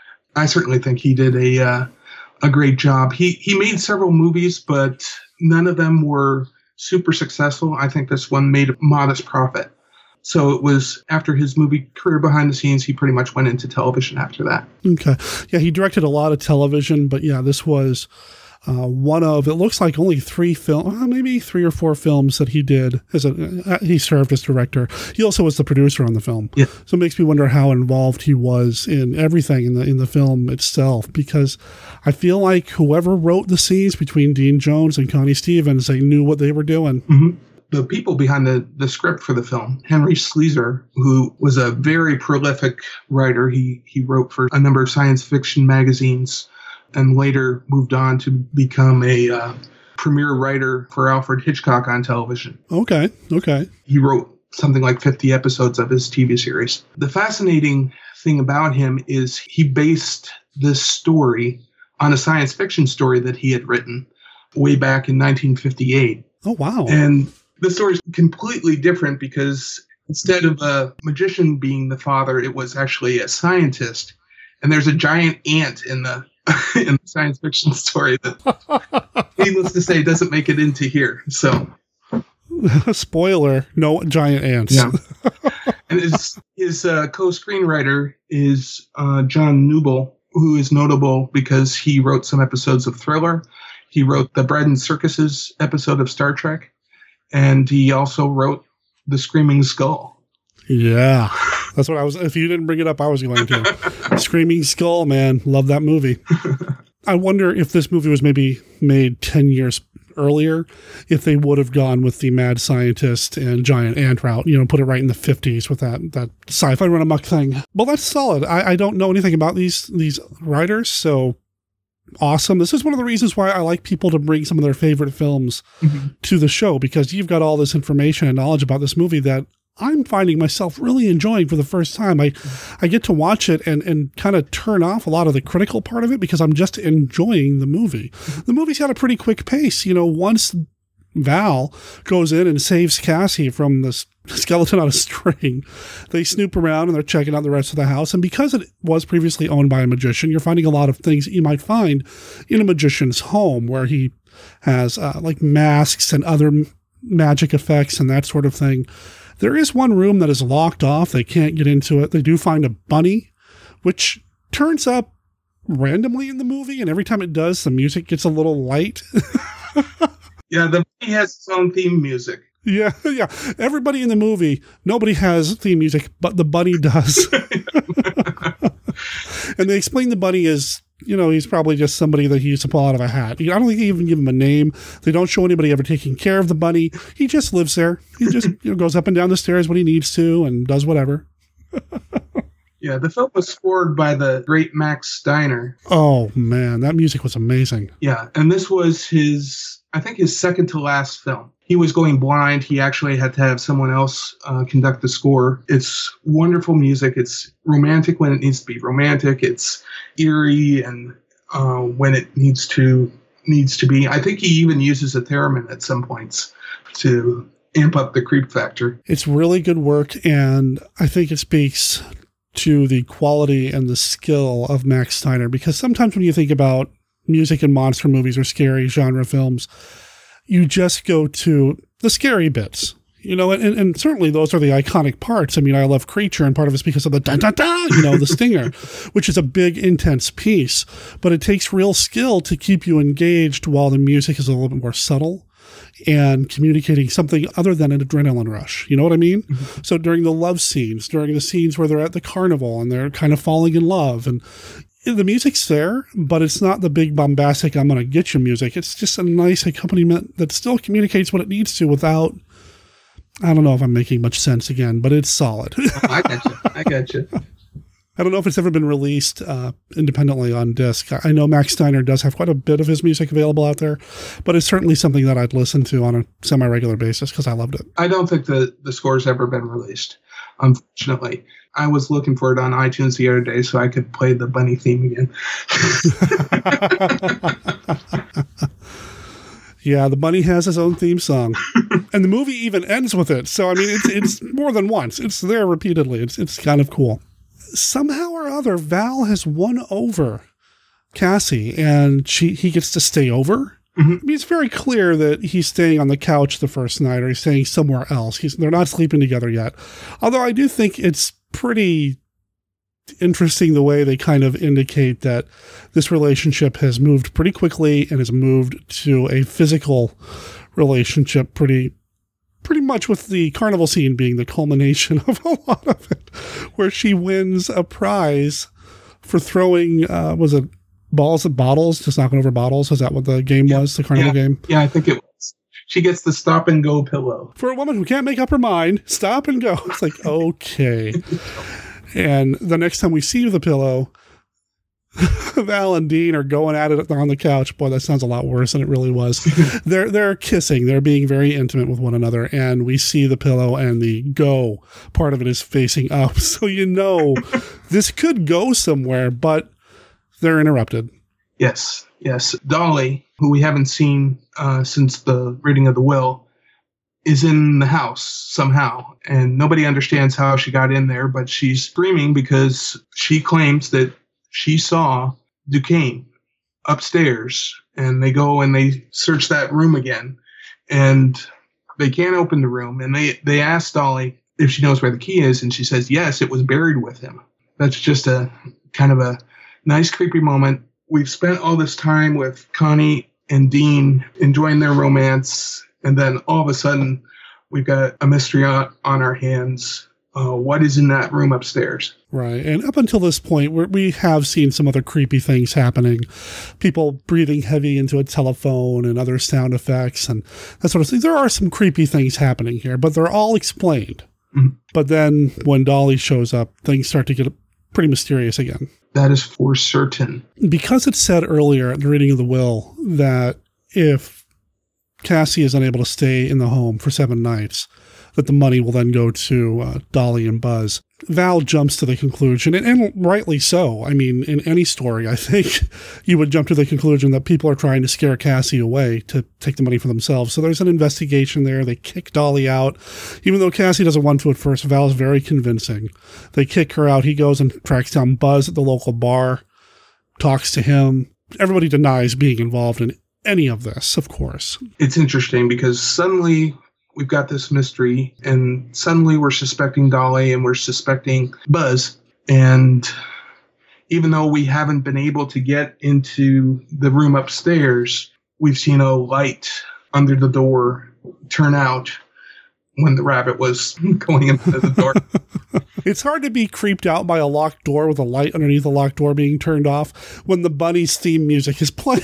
I certainly think he did a uh, a great job. He he made several movies, but none of them were super successful. I think this one made a modest profit. So it was after his movie career behind the scenes, he pretty much went into television after that.
Okay. Yeah, he directed a lot of television, but yeah, this was uh, one of, it looks like only three film, uh, maybe three or four films that he did as a, uh, he served as director. He also was the producer on the film.
Yeah.
So it makes me wonder how involved he was in everything in the, in the film itself, because I feel like whoever wrote the scenes between Dean Jones and Connie Stevens, they knew what they were doing.
Mm-hmm. The people behind the, the script for the film, Henry Sleezer, who was a very prolific writer. He he wrote for a number of science fiction magazines and later moved on to become a uh, premier writer for Alfred Hitchcock on television.
Okay, okay.
He wrote something like fifty episodes of his T V series. The fascinating thing about him is he based this story on a science fiction story that he had written way back in nineteen fifty-eight.
Oh, wow.
And the story is completely different because instead of a magician being the father, it was actually a scientist. And there's a giant ant in the in the science fiction story that, needless to say, doesn't make it into here. So,
spoiler: no giant ants.
Yeah. And his his uh, co-screenwriter is uh, John Newell, who is notable because he wrote some episodes of Thriller. He wrote the Bread and Circuses episode of Star Trek, and he also wrote The Screaming Skull.
Yeah, that's what I was. If you didn't bring it up, I was going to. Screaming Skull, man, love that movie. I wonder if this movie was maybe made ten years earlier, if they would have gone with the mad scientist and giant ant route, you know, put it right in the fifties with that that sci-fi run amok thing. Well, that's solid. I, I don't know anything about these these writers, so awesome. This is one of the reasons why I like people to bring some of their favorite films mm-hmm. to the show, because you've got all this information and knowledge about this movie that I'm finding myself really enjoying for the first time. I, I get to watch it and, and kind of turn off a lot of the critical part of it because I'm just enjoying the movie. The movie's got a pretty quick pace. You know, once Val goes in and saves Cassie from this skeleton on a string, they snoop around and they're checking out the rest of the house. And because it was previously owned by a magician, you're finding a lot of things that you might find in a magician's home where he has uh, like masks and other magic effects and that sort of thing. There is one room that is locked off. They can't get into it. They do find a bunny, which turns up randomly in the movie. And every time it does, the music gets a little light.
Yeah, the bunny has its own theme music.
Yeah, yeah. Everybody in the movie, nobody has theme music, but the bunny does. And they explain the bunny is, you know, he's probably just somebody that he used to pull out of a hat. I don't think they even give him a name. They don't show anybody ever taking care of the bunny. He just lives there. He just you know, goes up and down the stairs when he needs to and does whatever.
Yeah, the film was scored by the great Max Steiner.
Oh, man, that music was amazing.
Yeah, and this was his, I think, his second to last film. He was going blind. He actually had to have someone else uh, conduct the score. It's wonderful music. It's romantic when it needs to be romantic. It's eerie and uh, when it needs to needs to be. I think he even uses a theremin at some points to amp up the creep factor.
It's really good work, and I think it speaks to the quality and the skill of Max Steiner, because sometimes when you think about music in monster movies or scary genre films, you just go to the scary bits, you know, and, and certainly those are the iconic parts. I mean, I love Creature, and part of it's because of the da da da, you know, the stinger, which is a big, intense piece, but it takes real skill to keep you engaged while the music is a little bit more subtle and communicating something other than an adrenaline rush. You know what I mean? Mm-hmm. So during the love scenes, during the scenes where they're at the carnival and they're kind of falling in love, and the music's there, but it's not the big bombastic, I'm going to get you music. It's just a nice accompaniment that still communicates what it needs to without, I don't know if I'm making much sense again, but it's solid.
Oh, I got you. I got you.
I don't know if it's ever been released uh, independently on disc. I know Max Steiner does have quite a bit of his music available out there, but it's certainly something that I'd listen to on a semi-regular basis because I loved it.
I don't think the, the score's ever been released, unfortunately. I was looking for it on iTunes the other day so I could play the bunny theme again.
Yeah, the bunny has his own theme song. And the movie even ends with it. So, I mean, it's it's more than once. It's there repeatedly. It's it's kind of cool. Somehow or other, Val has won over Cassie, and she he gets to stay over. Mm-hmm. I mean, it's very clear that he's staying on the couch the first night, or he's staying somewhere else. He's, they're not sleeping together yet. Although I do think it's pretty interesting the way they kind of indicate that this relationship has moved pretty quickly and has moved to a physical relationship pretty pretty much, with the carnival scene being the culmination of a lot of it, where she wins a prize for throwing, uh, was it balls at bottles, just knocking over bottles? Is that what the game
yeah.
was, the carnival
yeah.
game?
Yeah, I think it was. She gets the stop and go pillow.
For a woman who can't make up her mind, stop and go. It's like, okay. And the next time we see the pillow, Val and Dean are going at it on the couch. Boy, that sounds a lot worse than it really was. they're they're kissing. They're being very intimate with one another. And we see the pillow, and the go part of it is facing up. So you know this could go somewhere, but they're interrupted.
Yes, yes. Dolly, who we haven't seen uh, since the reading of the will, is in the house somehow, and nobody understands how she got in there, but she's screaming because she claims that she saw Duquesne upstairs, and they go and they search that room again, and they can't open the room, and they, they ask Dolly if she knows where the key is, and she says, yes, it was buried with him. That's just a kind of a nice, creepy moment. We've spent all this time with Connie and Dean enjoying their romance, and then all of a sudden, we've got a mystery on, on our hands. Uh, what is in that room upstairs?
Right. And up until this point, we're, we have seen some other creepy things happening. People breathing heavy into a telephone and other sound effects and that sort of thing. There are some creepy things happening here, but they're all explained. Mm-hmm. But then when Dolly shows up, things start to get pretty mysterious again.
That is for certain.
Because it said earlier in the reading of the will that if Cassie is unable to stay in the home for seven nights, that the money will then go to uh, Dolly and Buzz. Val jumps to the conclusion, and, and rightly so. I mean, in any story, I think you would jump to the conclusion that people are trying to scare Cassie away to take the money for themselves. So there's an investigation there. They kick Dolly out. Even though Cassie doesn't want to at first, Val's very convincing. They kick her out. He goes and tracks down Buzz at the local bar, talks to him. Everybody denies being involved in any of this, of course.
It's interesting because suddenly we've got this mystery, and suddenly we're suspecting Dolly and we're suspecting Buzz. And even though we haven't been able to get into the room upstairs, we've seen a light under the door turn out when the rabbit was going into the door.
It's hard to be creeped out by a locked door with a light underneath the locked door being turned off when the Bunny's theme music is playing.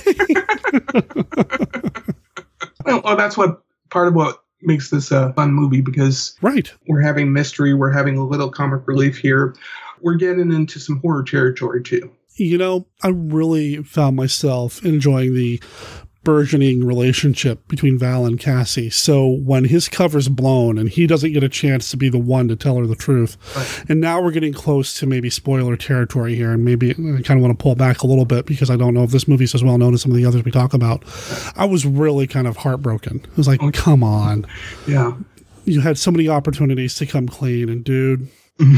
well, well, that's what part of what makes this a fun movie, because
right,
we're having mystery, we're having a little comic relief here. We're getting into some horror territory too.
You know, I really found myself enjoying the burgeoning relationship between Val and Cassie. So when his cover's blown and he doesn't get a chance to be the one to tell her the truth, right. And now we're getting close to maybe spoiler territory here, and maybe I kind of want to pull back a little bit because I don't know if this movie's as well known as some of the others we talk about. I was really kind of heartbroken. I was like, oh, come on.
Yeah.
You had so many opportunities to come clean, and dude...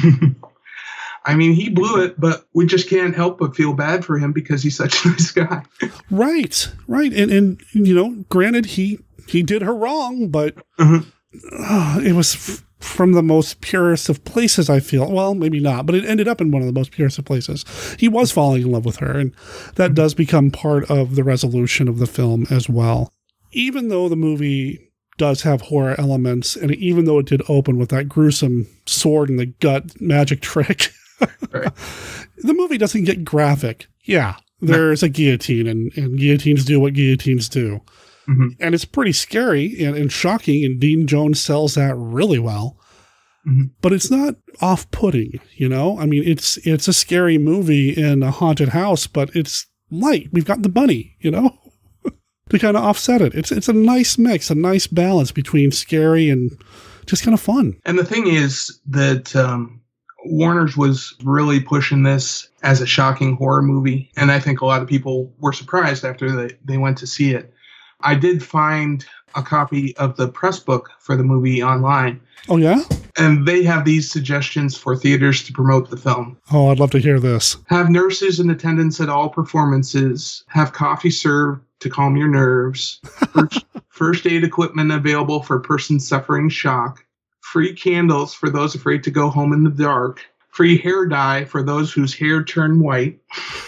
I mean, he blew it, but we just can't help but feel bad for him because he's such a nice guy.
Right, right. And, and you know, granted, he, he did her wrong, but mm-hmm. uh, it was f- from the most purest of places, I feel. Well, maybe not, but it ended up in one of the most purest of places. He was falling in love with her, and that does become part of the resolution of the film as well. Even though the movie does have horror elements, and even though it did open with that gruesome sword in the gut magic trick... Right. The movie doesn't get graphic. Yeah, there's a guillotine, and, and guillotines do what guillotines do. Mm-hmm. And it's pretty scary and, and shocking, and Dean Jones sells that really well. Mm-hmm. But it's not off-putting, you know? I mean, it's it's a scary movie in a haunted house, but it's light. We've got the bunny, you know? To kind of offset it. It's, it's a nice mix, a nice balance between scary and just kind of fun.
And the thing is that... Um Warner's was really pushing this as a shocking horror movie, and I think a lot of people were surprised after they, they went to see it. I did find a copy of the press book for the movie online.
Oh, yeah?
And they have these suggestions for theaters to promote the film.
Oh, I'd love to hear this.
Have nurses in attendance at all performances. Have coffee served to calm your nerves. First, first aid equipment available for persons suffering shock. Free candles for those afraid to go home in the dark. Free hair dye for those whose hair turned white.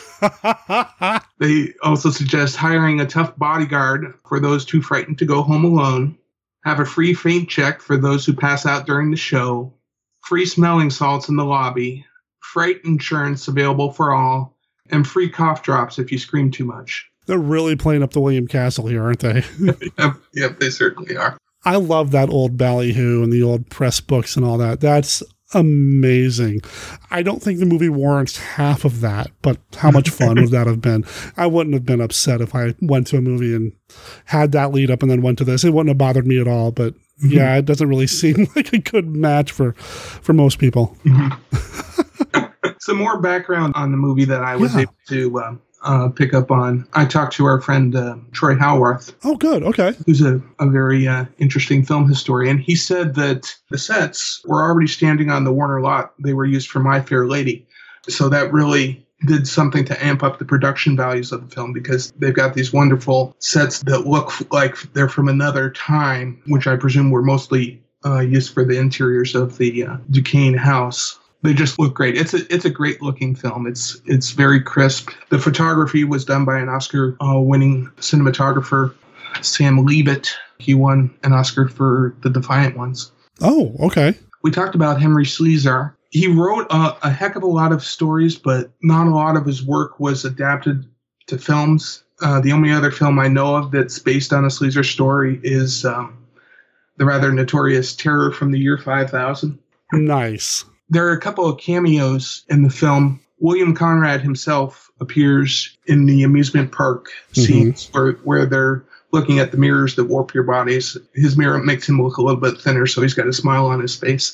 They also suggest hiring a tough bodyguard for those too frightened to go home alone. Have a free faint check for those who pass out during the show. Free smelling salts in the lobby. Fright insurance available for all. And free cough drops if you scream too much.
They're really playing up the William Castle here, aren't they?
yep, yep, they certainly are.
I love that old ballyhoo and the old press books and all that. That's amazing. I don't think the movie warrants half of that, but how much fun would that have been? I wouldn't have been upset if I went to a movie and had that lead up and then went to this. It wouldn't have bothered me at all, but yeah, it doesn't really seem like a good match for, for most people.
Some more background on the movie that I was
Yeah.
able to uh, uh, pick up on. I talked to our friend uh, Troy Howarth.
Oh, good. Okay.
Who's a, a very uh, interesting film historian. He said that the sets were already standing on the Warner lot. They were used for My Fair Lady. So that really did something to amp up the production values of the film, because they've got these wonderful sets that look like they're from another time, which I presume were mostly uh, used for the interiors of the uh, Duquesne house. They just look great. It's a it's a great looking film. It's it's very crisp. The photography was done by an Oscar uh, winning cinematographer, Sam Leavitt. He won an Oscar for The Defiant Ones.
Oh, okay.
We talked about Henry Slezar. He wrote a, a heck of a lot of stories, but not a lot of his work was adapted to films. Uh, the only other film I know of that's based on a Slezar story is um, the rather notorious Terror from the Year five thousand.
Nice.
There are a couple of cameos in the film. William Conrad himself appears in the amusement park
Mm-hmm.
scenes where, where they're looking at the mirrors that warp your bodies. His mirror makes him look a little bit thinner, so he's got a smile on his face.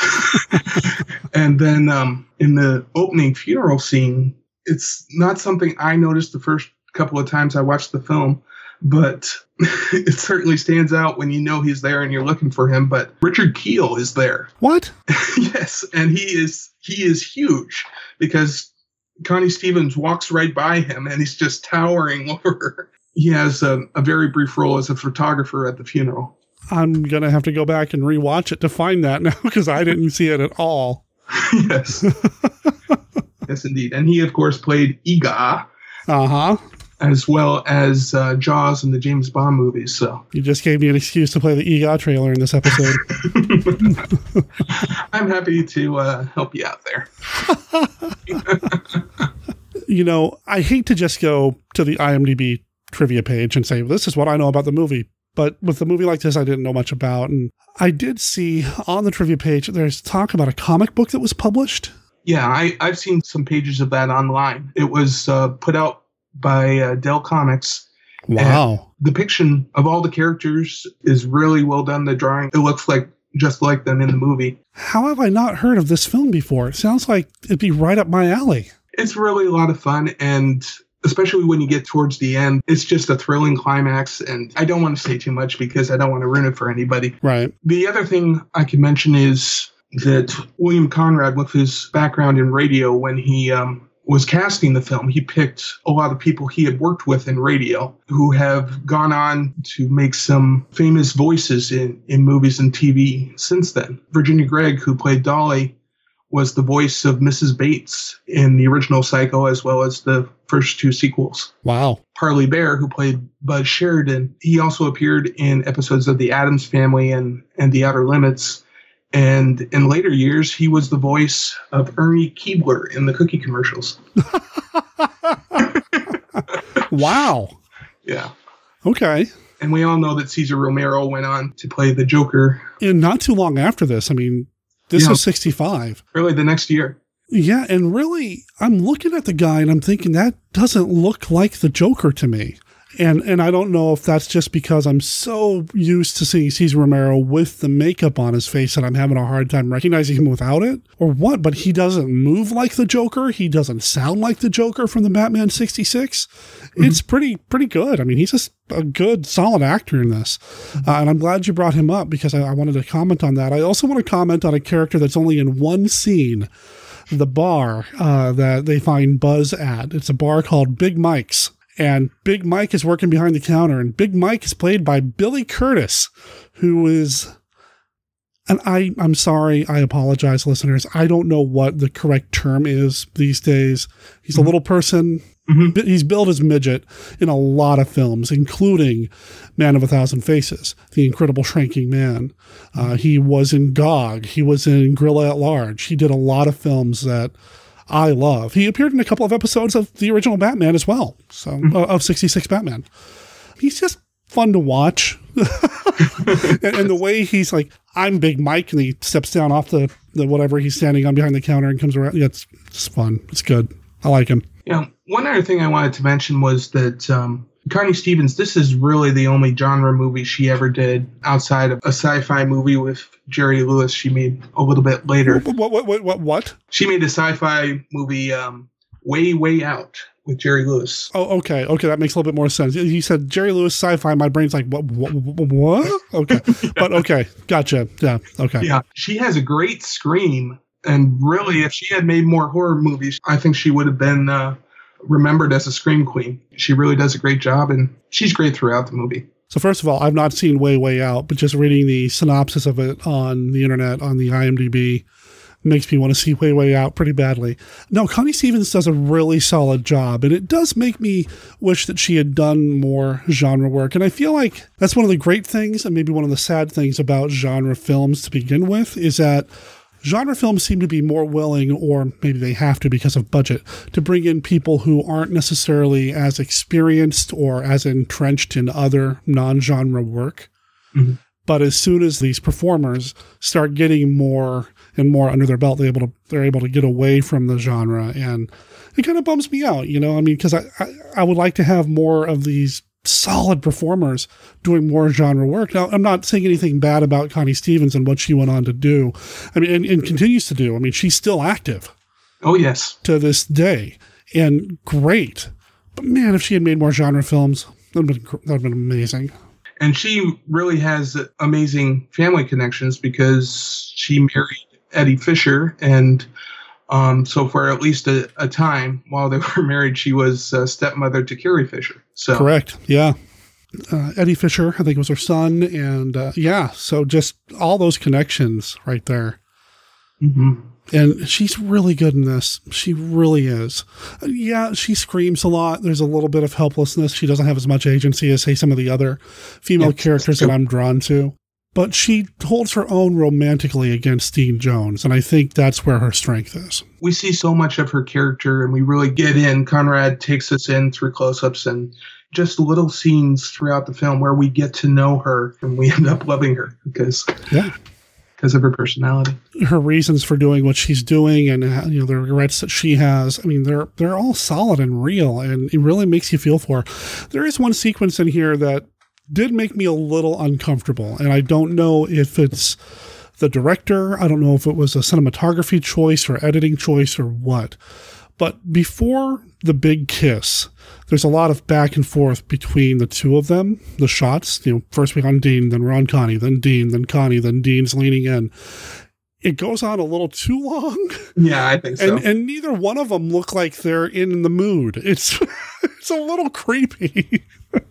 And then um, in the opening funeral scene, it's not something I noticed the first couple of times I watched the film, but it certainly stands out when you know he's there and you're looking for him. But Richard Keel is there.
What?
Yes, and he is he is huge, because Connie Stevens walks right by him and he's just towering over her. He has a, a very brief role as a photographer at the funeral.
I'm going to have to go back and rewatch it to find that now, because I didn't see it at all.
Yes. Yes, indeed. And he, of course, played Ega.
Uh-huh.
As well as uh, Jaws and the James Bond movies. So
You just gave me an excuse to play the E G A trailer in this episode.
I'm happy to uh, help you out there.
You know, I hate to just go to the IMDb trivia page and say, this is what I know about the movie. But with a movie like this, I didn't know much about. And I did see on the trivia page, there's talk about a comic book that was published.
Yeah, I, I've seen some pages of that online. It was uh, put out by uh, Dell Comics.
Wow.
And the depiction of all the characters is really well done. The drawing, it looks like just like them in the movie.
How have I not heard of this film before? It sounds like it'd be right up my alley.
It's really a lot of fun, and especially when you get towards the end, it's just a thrilling climax. And I don't want to say too much because I don't want to ruin it for anybody.
Right.
The other thing I can mention is that William Conrad, with his background in radio, when he um, was casting the film, he picked a lot of people he had worked with in radio who have gone on to make some famous voices in, in movies and T V since then. Virginia Gregg, who played Dolly, was the voice of Missus Bates in the original Psycho, as well as the first two sequels.
Wow.
Parley Bear, who played Buzz Sheridan, he also appeared in episodes of The Addams Family and, and The Outer Limits. And in later years, he was the voice of Ernie Keebler in the cookie commercials.
Wow.
Yeah.
Okay.
And we all know that Cesar Romero went on to play the Joker.
And not too long after this, I mean, this
Yeah.
was sixty-five.
Really, the next year.
Yeah, and really, I'm looking at the guy and I'm thinking that doesn't look like the Joker to me. And and I don't know if that's just because I'm so used to seeing Cesar Romero with the makeup on his face that I'm having a hard time recognizing him without it, or what, but he doesn't move like the Joker. He doesn't sound like the Joker from the Batman sixty-six. Mm-hmm. It's pretty, pretty good. I mean, he's just a good, solid actor in this. Uh, and I'm glad you brought him up because I, I wanted to comment on that. I also want to comment on a character that's only in one scene, the bar uh, that they find Buzz at. It's a bar called Big Mike's. And Big Mike is working behind the counter, and Big Mike is played by Billy Curtis, who is, and I, I'm sorry, I apologize, listeners. I don't know what the correct term is these days. He's a little person. Mm-hmm. He's billed as midget in a lot of films, including Man of a Thousand Faces, The Incredible Shrinking Man. Uh, he was in Gog. He was in Gorilla at Large. He did a lot of films that I love. He appeared in a couple of episodes of the original Batman as well. So mm-hmm. uh, of sixty-six Batman. He's just fun to watch. and, and the way he's like, I'm Big Mike, and he steps down off the, the whatever he's standing on behind the counter and comes around. Yeah, it's, it's fun. It's good. I like him.
Yeah. One other thing I wanted to mention was that um, Connie Stevens, this is really the only genre movie she ever did outside of a sci-fi movie with Jerry Lewis she made a little bit later.
What? What? What? What? what?
She made a sci-fi movie, um, Way, Way Out, with Jerry Lewis.
Oh, okay. Okay, that makes a little bit more sense. You said Jerry Lewis sci-fi. My brain's like, what? What? what? Okay. But okay. Gotcha. Yeah. Okay.
Yeah. She has a great scream. And really, if she had made more horror movies, I think she would have been uh, remembered as a scream queen. She really does a great job, and she's great throughout the movie.
So first of all, I've not seen Way, Way Out, but just reading the synopsis of it on the internet, on the I M D B, makes me want to see Way, Way Out pretty badly. No, Connie Stevens does a really solid job, and it does make me wish that she had done more genre work. And I feel like that's one of the great things, and maybe one of the sad things about genre films to begin with, is that genre films seem to be more willing, or maybe they have to because of budget, to bring in people who aren't necessarily as experienced or as entrenched in other non-genre work.
Mm-hmm.
But as soon as these performers start getting more and more under their belt, they're able to they're able to get away from the genre, and it kind of bums me out, you know. I mean, because I, I I would like to have more of these solid performers doing more genre work. Now, I'm not saying anything bad about Connie Stevens and what she went on to do. I mean, and, and continues to do. I mean, she's still active.
Oh, yes.
To this day. And great. But man, if she had made more genre films, that would have been, that would have been amazing.
And she really has amazing family connections because she married Eddie Fisher, and Um, so for at least a, a time while they were married, she was uh, stepmother to Carrie Fisher. So
correct. Yeah. Uh, Eddie Fisher, I think was her son. And uh, yeah, so just all those connections right there.
Mm-hmm.
And she's really good in this. She really is. Uh, yeah, she screams a lot. There's a little bit of helplessness. She doesn't have as much agency as, say, some of the other female yeah, characters that I'm drawn to. But she holds her own romantically against Dean Jones, and I think that's where her strength is.
We see so much of her character, and we really get in. Conrad takes us in through close-ups and just little scenes throughout the film where we get to know her, and we end up loving her because,
yeah.
because of her personality.
Her reasons for doing what she's doing, and you know the regrets that she has, I mean, they're they're all solid and real, and it really makes you feel for her. There is one sequence in here that did make me a little uncomfortable, and I don't know if it's the director, I don't know if it was a cinematography choice or editing choice or what, but before the big kiss, there's a lot of back and forth between the two of them, the shots, you know, first we're on Dean, then we're on Connie, then Dean, then Connie, then Dean's leaning in. It goes on a little too long.
Yeah, I think so.
And, and neither one of them look like they're in the mood. It's it's a little creepy.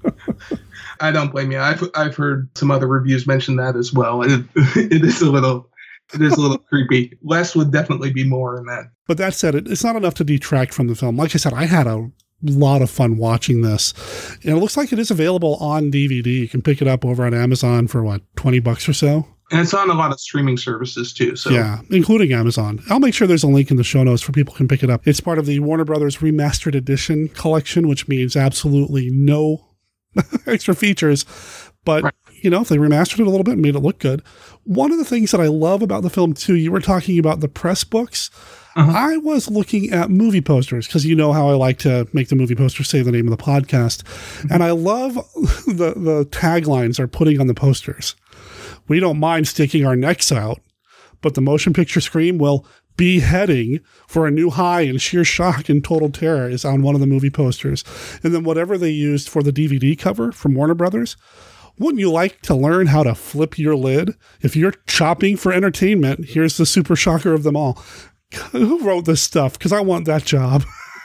I don't blame you. I've I've heard some other reviews mention that as well. It, it is a little it is a little creepy. Less would definitely be more in that.
But that said, it, it's not enough to detract from the film. Like I said, I had a lot of fun watching this, and it looks like it is available on D V D. You can pick it up over on Amazon for what, twenty bucks or so.
And it's on a lot of streaming services too. So
yeah, including Amazon. I'll make sure there's a link in the show notes for people who can pick it up. It's part of the Warner Brothers Remastered Edition collection, which means absolutely no extra features. But, right. you know, if they remastered it a little bit and made it look good. One of the things that I love about the film too, you were talking about the press books. Uh-huh. I was looking at movie posters because you know how I like to make the movie poster say the name of the podcast. Mm-hmm. And I love the, the taglines they're putting on the posters. We don't mind sticking our necks out, but the motion picture scream will beheading for a new high in sheer shock and total terror is on one of the movie posters. And then whatever they used for the D V D cover from Warner Brothers, wouldn't you like to learn how to flip your lid? If you're shopping for entertainment, here's the super shocker of them all. Who wrote this stuff? Because I want that job.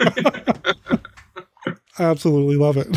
I absolutely love it.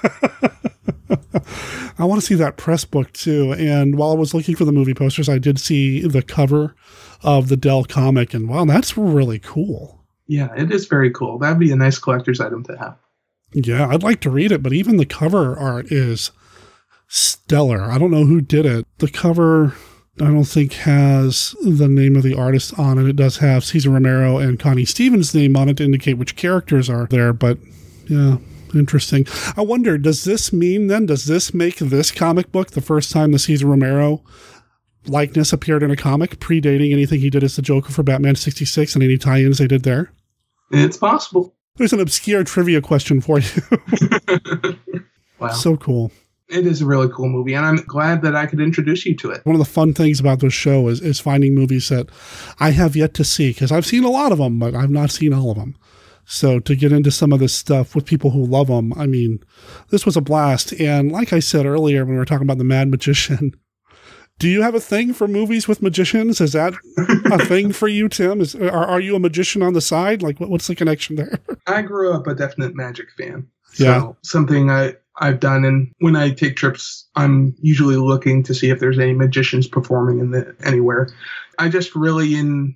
I want to see that press book too. And while I was looking for the movie posters, I did see the cover of the Dell comic, and wow, that's really cool.
Yeah, it is very cool. That'd be a nice collector's item to have.
Yeah, I'd like to read it, but even the cover art is stellar. I don't know who did it. The cover, I don't think, has the name of the artist on it. It does have Cesar Romero and Connie Stevens' name on it to indicate which characters are there, but yeah. Interesting. I wonder, does this mean then, does this make this comic book the first time the Cesar Romero likeness appeared in a comic, predating anything he did as the Joker for Batman sixty-six and any tie-ins they did there?
It's possible.
There's an obscure trivia question for you.
Wow.
So cool.
It is a really cool movie, and I'm glad that I could introduce you to it.
One of the fun things about this show is, is finding movies that I have yet to see, because I've seen a lot of them, but I've not seen all of them. So to get into some of this stuff with people who love them, I mean, this was a blast. And like I said earlier when we were talking about The Mad Magician, do you have a thing for movies with magicians? Is that a thing for you, Tim? Is, are, are you a magician on the side? Like, what, what's the connection there?
I grew up a definite magic fan.
Yeah.
So something I, I've done, and when I take trips, I'm usually looking to see if there's any magicians performing in the anywhere. I just really in,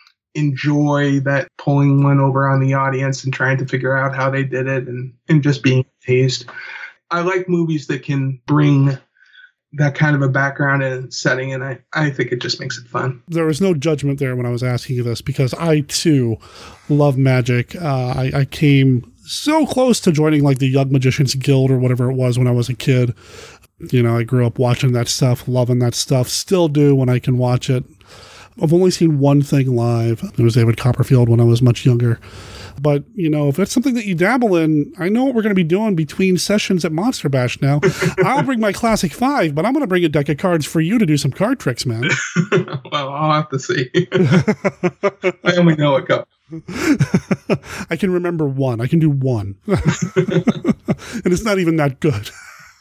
enjoy that pulling one over on the audience and trying to figure out how they did it, and, and just being amazed. I like movies that can bring that kind of a background and setting, and I, I think it just makes it fun.
There was no judgment there when I was asking you this, because I, too, love magic. Uh, I, I came so close to joining, like, the Young Magicians Guild or whatever it was when I was a kid. You know, I grew up watching that stuff, loving that stuff, still do when I can watch it. I've only seen one thing live. It was David Copperfield when I was much younger. But, you know, if that's something that you dabble in, I know what we're going to be doing between sessions at Monster Bash now. I'll bring my Classic Five, but I'm going to bring a deck of cards for you to do some card tricks, man.
Well, I'll have to see. I only know a couple.
I can remember one. I can do one. And it's not even that good.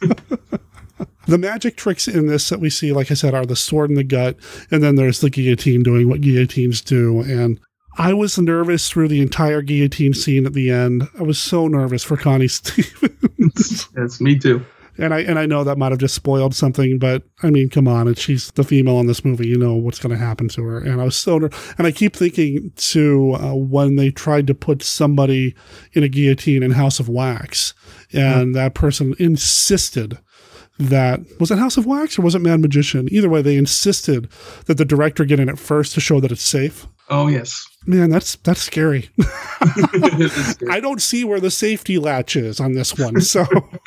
The magic tricks in this that we see, like I said, are the sword in the gut, and then there's the guillotine doing what guillotines do. And I was nervous through the entire guillotine scene at the end. I was so nervous for Connie Stevens.
Yes, me too.
And I and I know that might have just spoiled something, but I mean, come on, and she's the female in this movie. You know what's going to happen to her. And I was so ner- and I keep thinking to uh, when they tried to put somebody in a guillotine in House of Wax, and yeah. that person insisted that, was it House of Wax or was it Mad Magician? Either way, they insisted that the director get in it first to show that it's safe.
Oh, yes.
Man, that's that's scary. scary. I don't see where the safety latch is on this one. So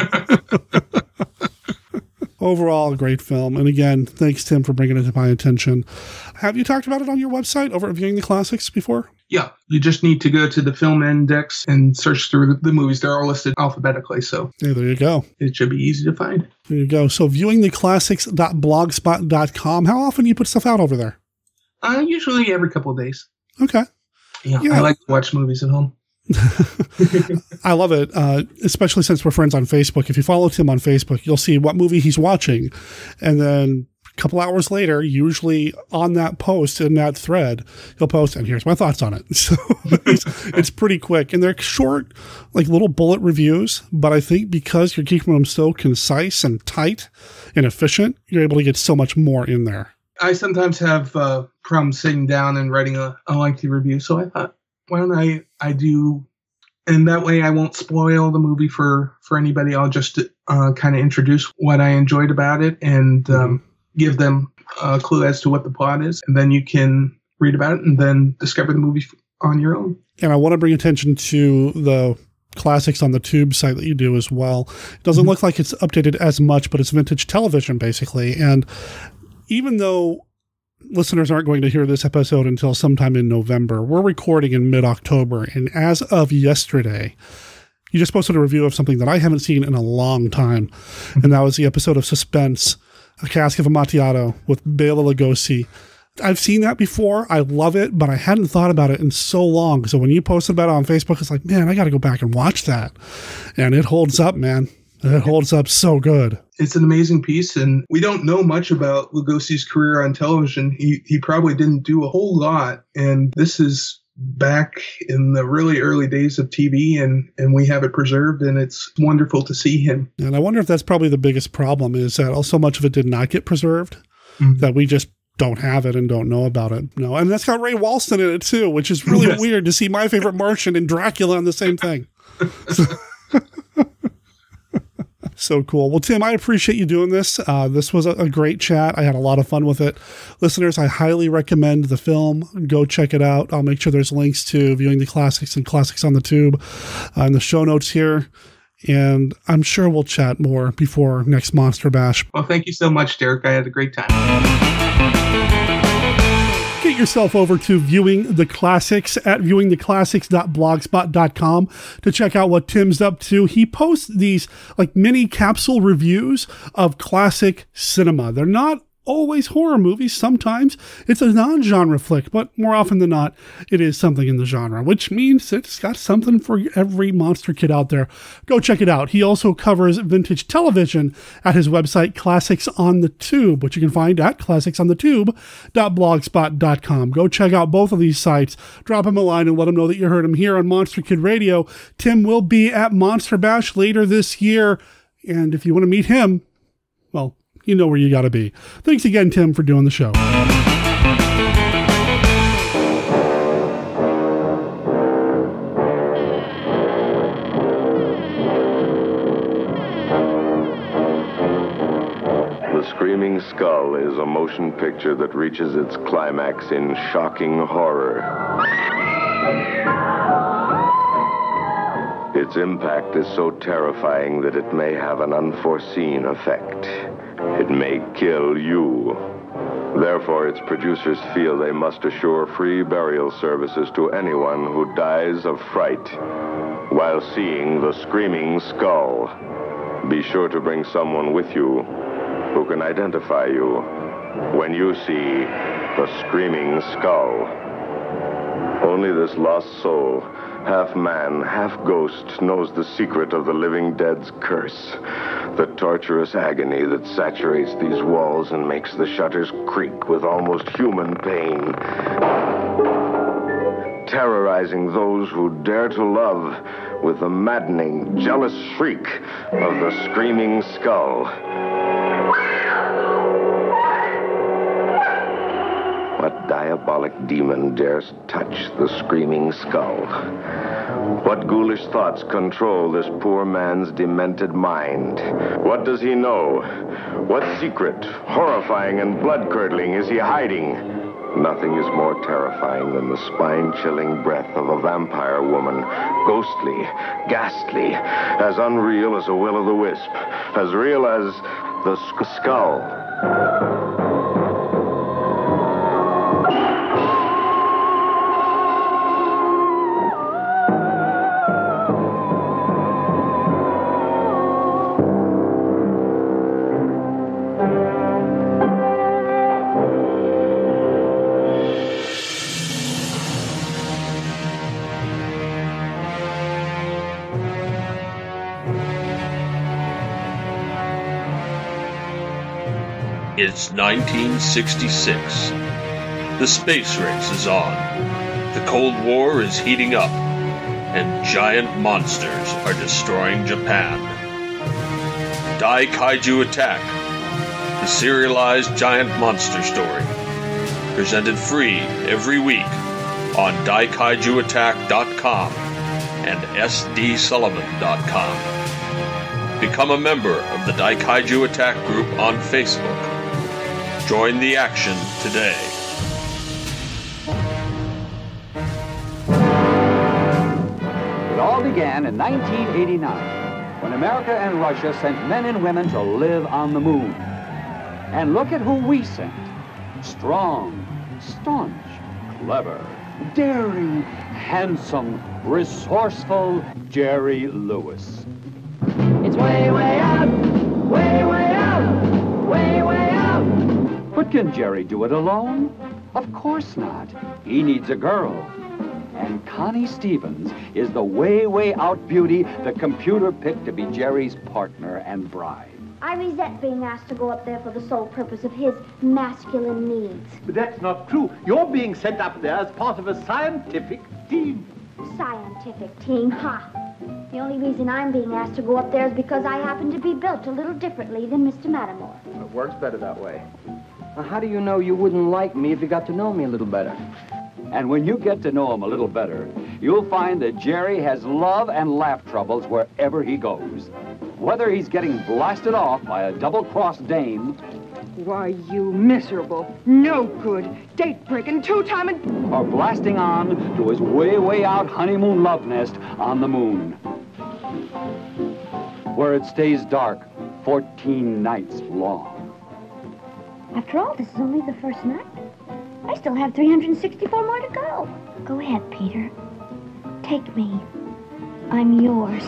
overall, a great film. And again, thanks, Tim, for bringing it to my attention. Have you talked about it on your website over at Viewing the Classics before?
Yeah, you just need to go to the film index and search through the, the movies. They're all listed alphabetically, so
yeah, there you go.
It should be easy to find.
There you go. So viewing the classics dot blogspot dot com. How often do you put stuff out over there?
Uh, usually every couple of days.
Okay.
Yeah,
yeah.
I like to watch movies at home.
I love it, uh, especially since we're friends on Facebook. If you follow Tim on Facebook, you'll see what movie he's watching. And then a couple hours later, usually on that post, in that thread, he'll post, and here's my thoughts on it. So it's, it's pretty quick. And they're short, like little bullet reviews. But I think because you're keeping them so concise and tight and efficient, you're able to get so much more in there.
I sometimes have uh, problems sitting down and writing a, a lengthy review. So I thought, why don't I, I do, and that way I won't spoil the movie for, for anybody. I'll just uh, kind of introduce what I enjoyed about it and um, give them a clue as to what the plot is. And then you can read about it and then discover the movie on your own. And
I want to bring attention to the Classics on the Tube site that you do as well. It doesn't mm-hmm. look like it's updated as much, but it's vintage television basically. And even though listeners aren't going to hear this episode until sometime in November, we're recording in mid-October, and as of yesterday, you just posted a review of something that I haven't seen in a long time, and that was the episode of Suspense, A Cask of Amontillado with Bela Lugosi. I've seen that before. I love it, but I hadn't thought about it in so long. So when you posted about it on Facebook, it's like, man, I got to go back and watch that. And it holds up, man. It holds up so good.
It's an amazing piece, and we don't know much about Lugosi's career on television. He he probably didn't do a whole lot, and this is back in the really early days of T V, and, and we have it preserved, and it's wonderful to see him.
And I wonder if that's probably the biggest problem, is that so much of it did not get preserved, mm-hmm. that we just don't have it and don't know about it. No, and that's got Ray Walston in it, too, which is really yes. weird to see My Favorite Martian and Dracula on the same thing. So So cool. Well, Tim, I appreciate you doing this. Uh, this was a, a great chat. I had a lot of fun with it. Listeners, I highly recommend the film. Go check it out. I'll make sure there's links to Viewing the Classics and Classics on the Tube uh, in the show notes here. And I'm sure we'll chat more before next Monster Bash.
Well, thank you so much, Derek. I had a great time.
treat yourself over to Viewing the Classics at viewing the classics dot blogspot dot com to check out what Tim's up to. He posts these like mini capsule reviews of classic cinema. They're not always horror movies. Sometimes it's a non-genre flick, but more often than not, it is something in the genre, which means it's got something for every monster kid out there. Go check it out. He also covers vintage television at his website, Classics on the Tube, which you can find at classics on the tube dot blogspot dot com. Go check out both of these sites. Drop him a line and let him know that you heard him here on Monster Kid Radio. Tim will be at Monster Bash later this year, and if you want to meet him, well, you know where you got to be. Thanks again, Tim, for doing the show.
The Screaming Skull is a motion picture that reaches its climax in shocking horror. Its impact is so terrifying that it may have an unforeseen effect. It may kill you. Therefore, its producers feel they must assure free burial services to anyone who dies of fright while seeing The Screaming Skull. Be sure to bring someone with you who can identify you when you see The Screaming Skull. Only this lost soul, half man, half ghost, knows the secret of the living dead's curse. The torturous agony that saturates these walls and makes the shutters creak with almost human pain. Terrorizing those who dare to love with the maddening, jealous shriek of the Screaming Skull. What diabolic demon dares touch the Screaming Skull? What ghoulish thoughts control this poor man's demented mind? What does he know? What secret, horrifying and blood-curdling, is he hiding? Nothing is more terrifying than the spine-chilling breath of a vampire woman, ghostly, ghastly, as unreal as a will-o'-the-wisp, as real as the sk- skull.
It's nineteen sixty-six. The space race is on. The Cold War is heating up, and giant monsters are destroying Japan. Dai Kaiju Attack, the serialized giant monster story. Presented free every week on dai kaiju attack dot com and s d sullivan dot com. Become a member of the Dai Kaiju Attack group on Facebook. Join the action today.
It all began in nineteen eighty-nine, when America and Russia sent men and women to live on the moon. And look at who we sent. Strong, staunch, clever, daring, handsome, resourceful Jerry Lewis.
It's way, way out, way, way out, way, way out.
But can Jerry do it alone? Of course not. He needs a girl. And Connie Stevens is the way, way out beauty the computer picked to be Jerry's partner and bride.
I resent being asked to go up there for the sole purpose of his masculine needs.
But that's not true. You're being sent up there as part of a scientific team.
Scientific team, ha! The only reason I'm being asked to go up there is because I happen to be built a little differently than Mister Mattermore.
It works better that way. Now, how do you know you wouldn't like me if you got to know me a little better?
And when you get to know him a little better, you'll find that Jerry has love and laugh troubles wherever he goes. Whether he's getting blasted off by a double-crossed dame...
Why, you miserable, no good, date-breaking, two-timing...
or blasting on to his way, way out honeymoon love nest on the moon, where it stays dark fourteen nights long.
After all, this is only the first night. I still have three hundred sixty-four more to go. Go ahead, Peter. Take me. I'm yours.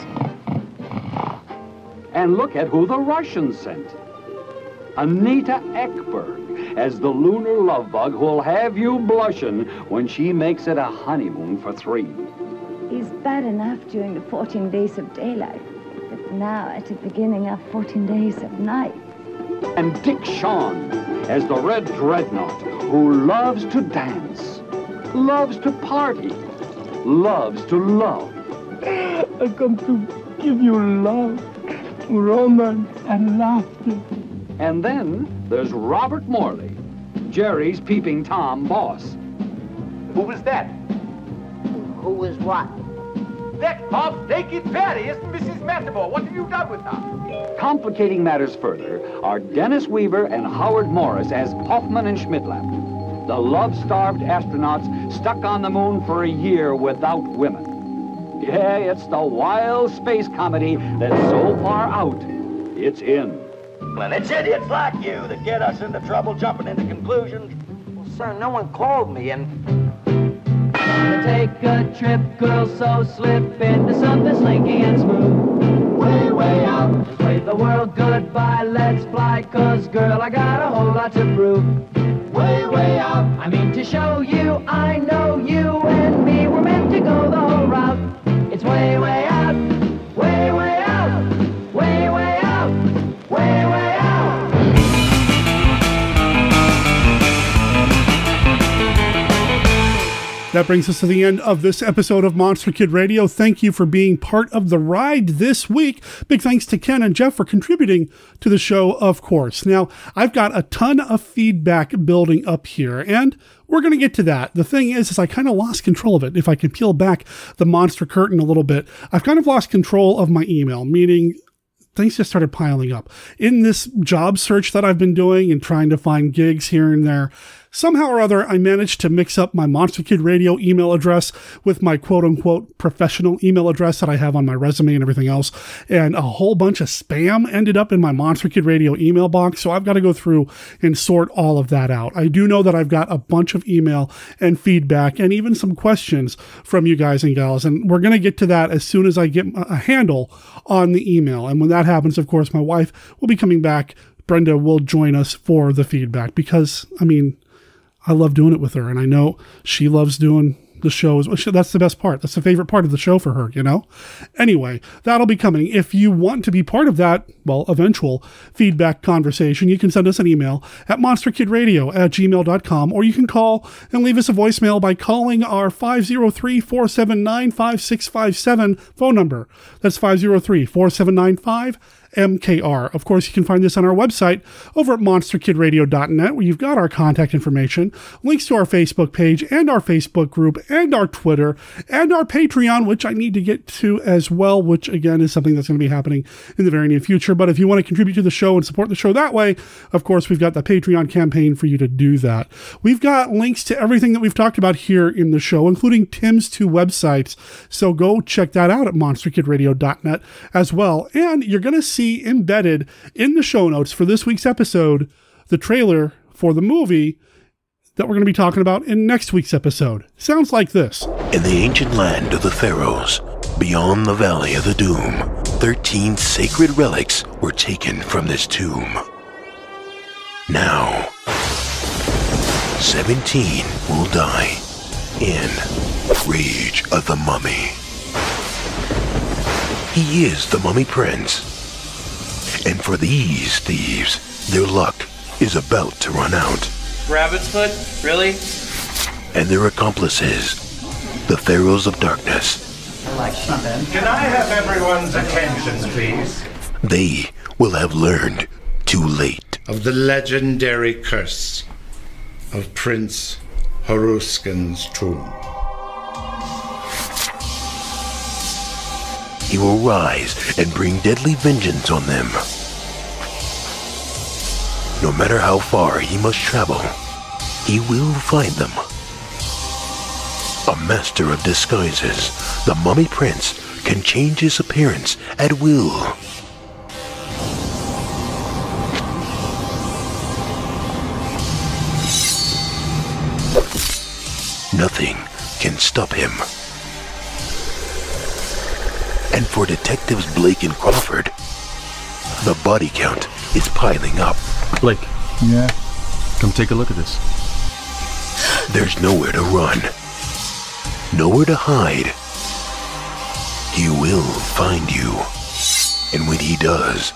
And look at who the Russians sent. Anita Ekberg as the lunar love bug who'll have you blushing when she makes it a honeymoon for three.
He's bad enough during the fourteen days of daylight, but now at the beginning of fourteen days of night.
And Dick Shawn as the Red Dreadnought who loves to dance, loves to party, loves to love.
I come to give you love, romance, and laughter.
And then there's Robert Morley, Jerry's peeping Tom boss.
Who was that?
Who was what?
That Bob Naked Patty is Missus Metamore. What have you done with her?
Complicating matters further are Dennis Weaver and Howard Morris as Hoffman and Schmidlap, the love-starved astronauts stuck on the moon for a year without women. Yeah, it's the wild space comedy that's so far out, it's in.
And it's idiots like you that get us into trouble jumping into conclusions.
Well, sir, no one called me, and...
Take a trip, girl, so slip into something slinky and smooth. Way, way out. Just wave the world goodbye, let's fly, cause, girl, I got a whole lot to prove. Way, way out. I mean to show you, I know you and me were meant to go the whole route. It's way, way out. Way, way out. Way, way out. Way, way out.
That brings us to the end of this episode of Monster Kid Radio. Thank you for being part of the ride this week. Big thanks to Ken and Jeff for contributing to the show, of course. Now, I've got a ton of feedback building up here, and we're going to get to that. The thing is, is I kind of lost control of it. If I can peel back the monster curtain a little bit, I've kind of lost control of my email, meaning things just started piling up. In this job search that I've been doing and trying to find gigs here and there, somehow or other, I managed to mix up my Monster Kid Radio email address with my quote-unquote professional email address that I have on my resume and everything else, and a whole bunch of spam ended up in my Monster Kid Radio email box, so I've got to go through and sort all of that out. I do know that I've got a bunch of email and feedback and even some questions from you guys and gals, and we're going to get to that as soon as I get a handle on the email. And when that happens, of course, my wife will be coming back. Brenda will join us for the feedback because, I mean, I love doing it with her, and I know she loves doing the show. That's the best part. That's the favorite part of the show for her, you know? Anyway, that'll be coming. If you want to be part of that, well, eventual feedback conversation, you can send us an email at monsterkidradio at gmail dot com, or you can call and leave us a voicemail by calling our five oh three, four seven nine, five six five seven phone number. That's five oh three, four seven nine, five M K R. Of course, you can find this on our website over at monster kid radio dot net, where you've got our contact information, links to our Facebook page and our Facebook group and our Twitter and our Patreon, which I need to get to as well, which again is something that's going to be happening in the very near future. But if you want to contribute to the show and support the show that way, of course, we've got the Patreon campaign for you to do that. We've got links to everything that we've talked about here in the show, including Tim's two websites. So go check that out at monster kid radio dot net as well. And you're going to see embedded in the show notes for this week's episode the trailer for the movie that we're going to be talking about in next week's episode. Sounds like this.
In the ancient land of the pharaohs, beyond the valley of the doom, thirteen sacred relics were taken from this tomb. Now, seventeen will die in Rage of the Mummy. He is the Mummy Prince. And for these thieves, their luck is about to run out.
Rabbit's foot? Really?
And their accomplices, the Pharaohs of Darkness.
I like sheep.
Can I have everyone's attention, please?
They will have learned too late.
Of the legendary curse of Prince Horuskin's tomb.
He will rise and bring deadly vengeance on them. No matter how far he must travel, he will find them. A master of disguises, the Mummy Prince can change his appearance at will. Nothing can stop him. And for Detectives Blake and Crawford, the body count is piling up.
Blake. Yeah? Come take a look at this.
There's nowhere to run. Nowhere to hide. He will find you. And when he does,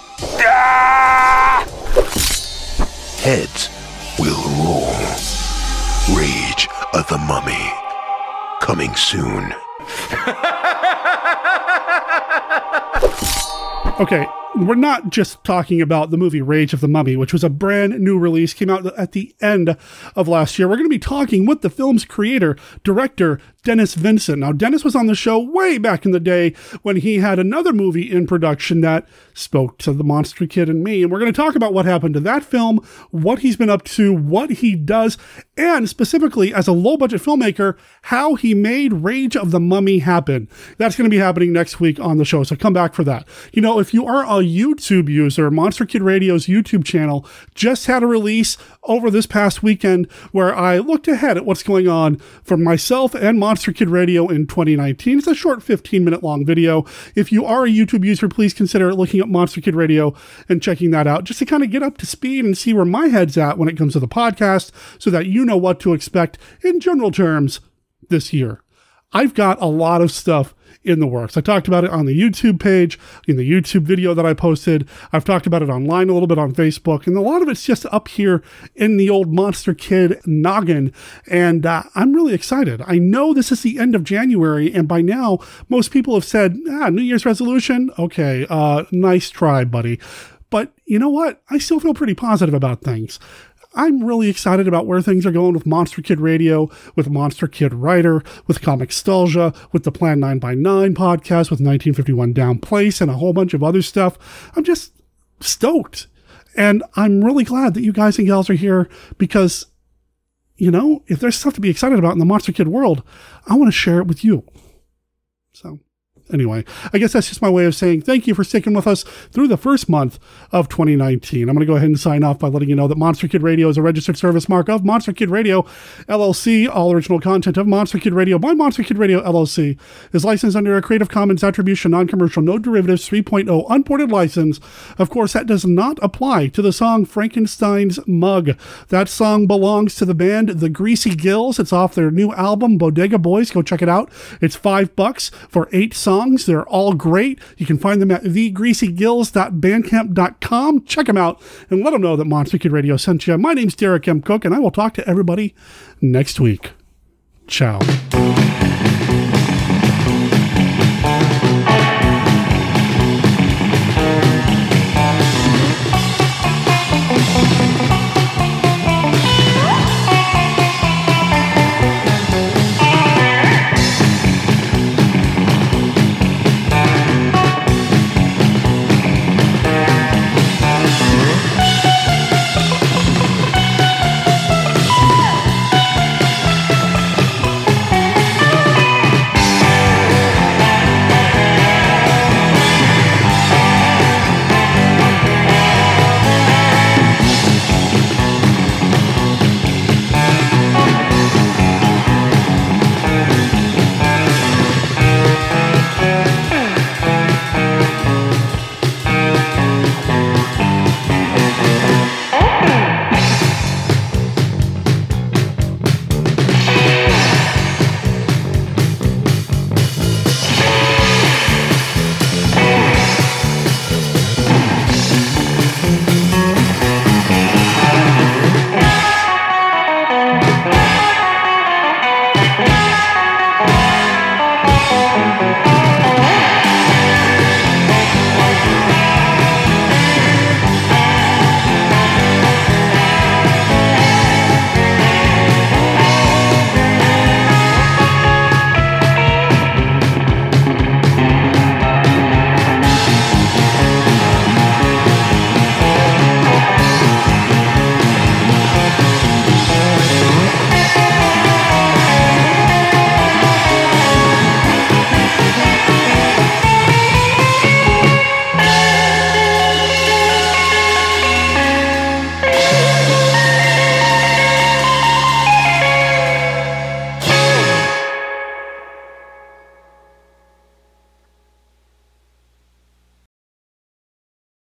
heads will roll. Rage of the Mummy. Coming soon.
Okay, we're not just talking about the movie Rage of the Mummy, which was a brand new release, came out at the end of last year. We're going to be talking with the film's creator, director, Dennis Vincent. Now, Dennis was on the show way back in the day when he had another movie in production that spoke to the Monster Kid and me. And we're going to talk about what happened to that film, what he's been up to, what he does, and specifically as a low-budget filmmaker, how he made Rage of the Mummy happen. That's going to be happening next week on the show, so come back for that. You know, if you are a YouTube user, Monster Kid Radio's YouTube channel just had a release over this past weekend where I looked ahead at what's going on for myself and Monster Kid Radio in twenty nineteen. It's a short fifteen minute long video. If you are a YouTube user, please consider looking up Monster Kid Radio and checking that out just to kind of get up to speed and see where my head's at when it comes to the podcast so that you know what to expect in general terms this year. I've got a lot of stuff in the works. I talked about it on the YouTube page, in the YouTube video that I posted. I've talked about it online a little bit on Facebook, and a lot of it's just up here in the old Monster Kid noggin, and uh, I'm really excited. I know this is the end of January, and by now, most people have said, ah, New Year's resolution? Okay, uh, nice try, buddy. But you know what? I still feel pretty positive about things. I'm really excited about where things are going with Monster Kid Radio, with Monster Kid Writer, with Comicstalgia, with the Plan nine by nine podcast, with nineteen fifty-one Down Place, and a whole bunch of other stuff. I'm just stoked. And I'm really glad that you guys and gals are here because, you know, if there's stuff to be excited about in the Monster Kid world, I want to share it with you. So... Anyway, I guess that's just my way of saying thank you for sticking with us through the first month of twenty nineteen. I'm going to go ahead and sign off by letting you know that Monster Kid Radio is a registered service mark of Monster Kid Radio, L L C. All original content of Monster Kid Radio by Monster Kid Radio, L L C is licensed under a Creative Commons Attribution, Non-Commercial, No Derivatives three point oh Unported license. Of course, that does not apply to the song Frankenstein's Mug. That song belongs to the band The Greasy Gills. It's off their new album, Bodega Boys. Go check it out. It's five bucks for eight songs. They're all great. You can find them at the greasy gills dot bandcamp dot com. Check them out and let them know that Monster Kid Radio sent you. My name's Derek M. Cook, and I will talk to everybody next week. Ciao.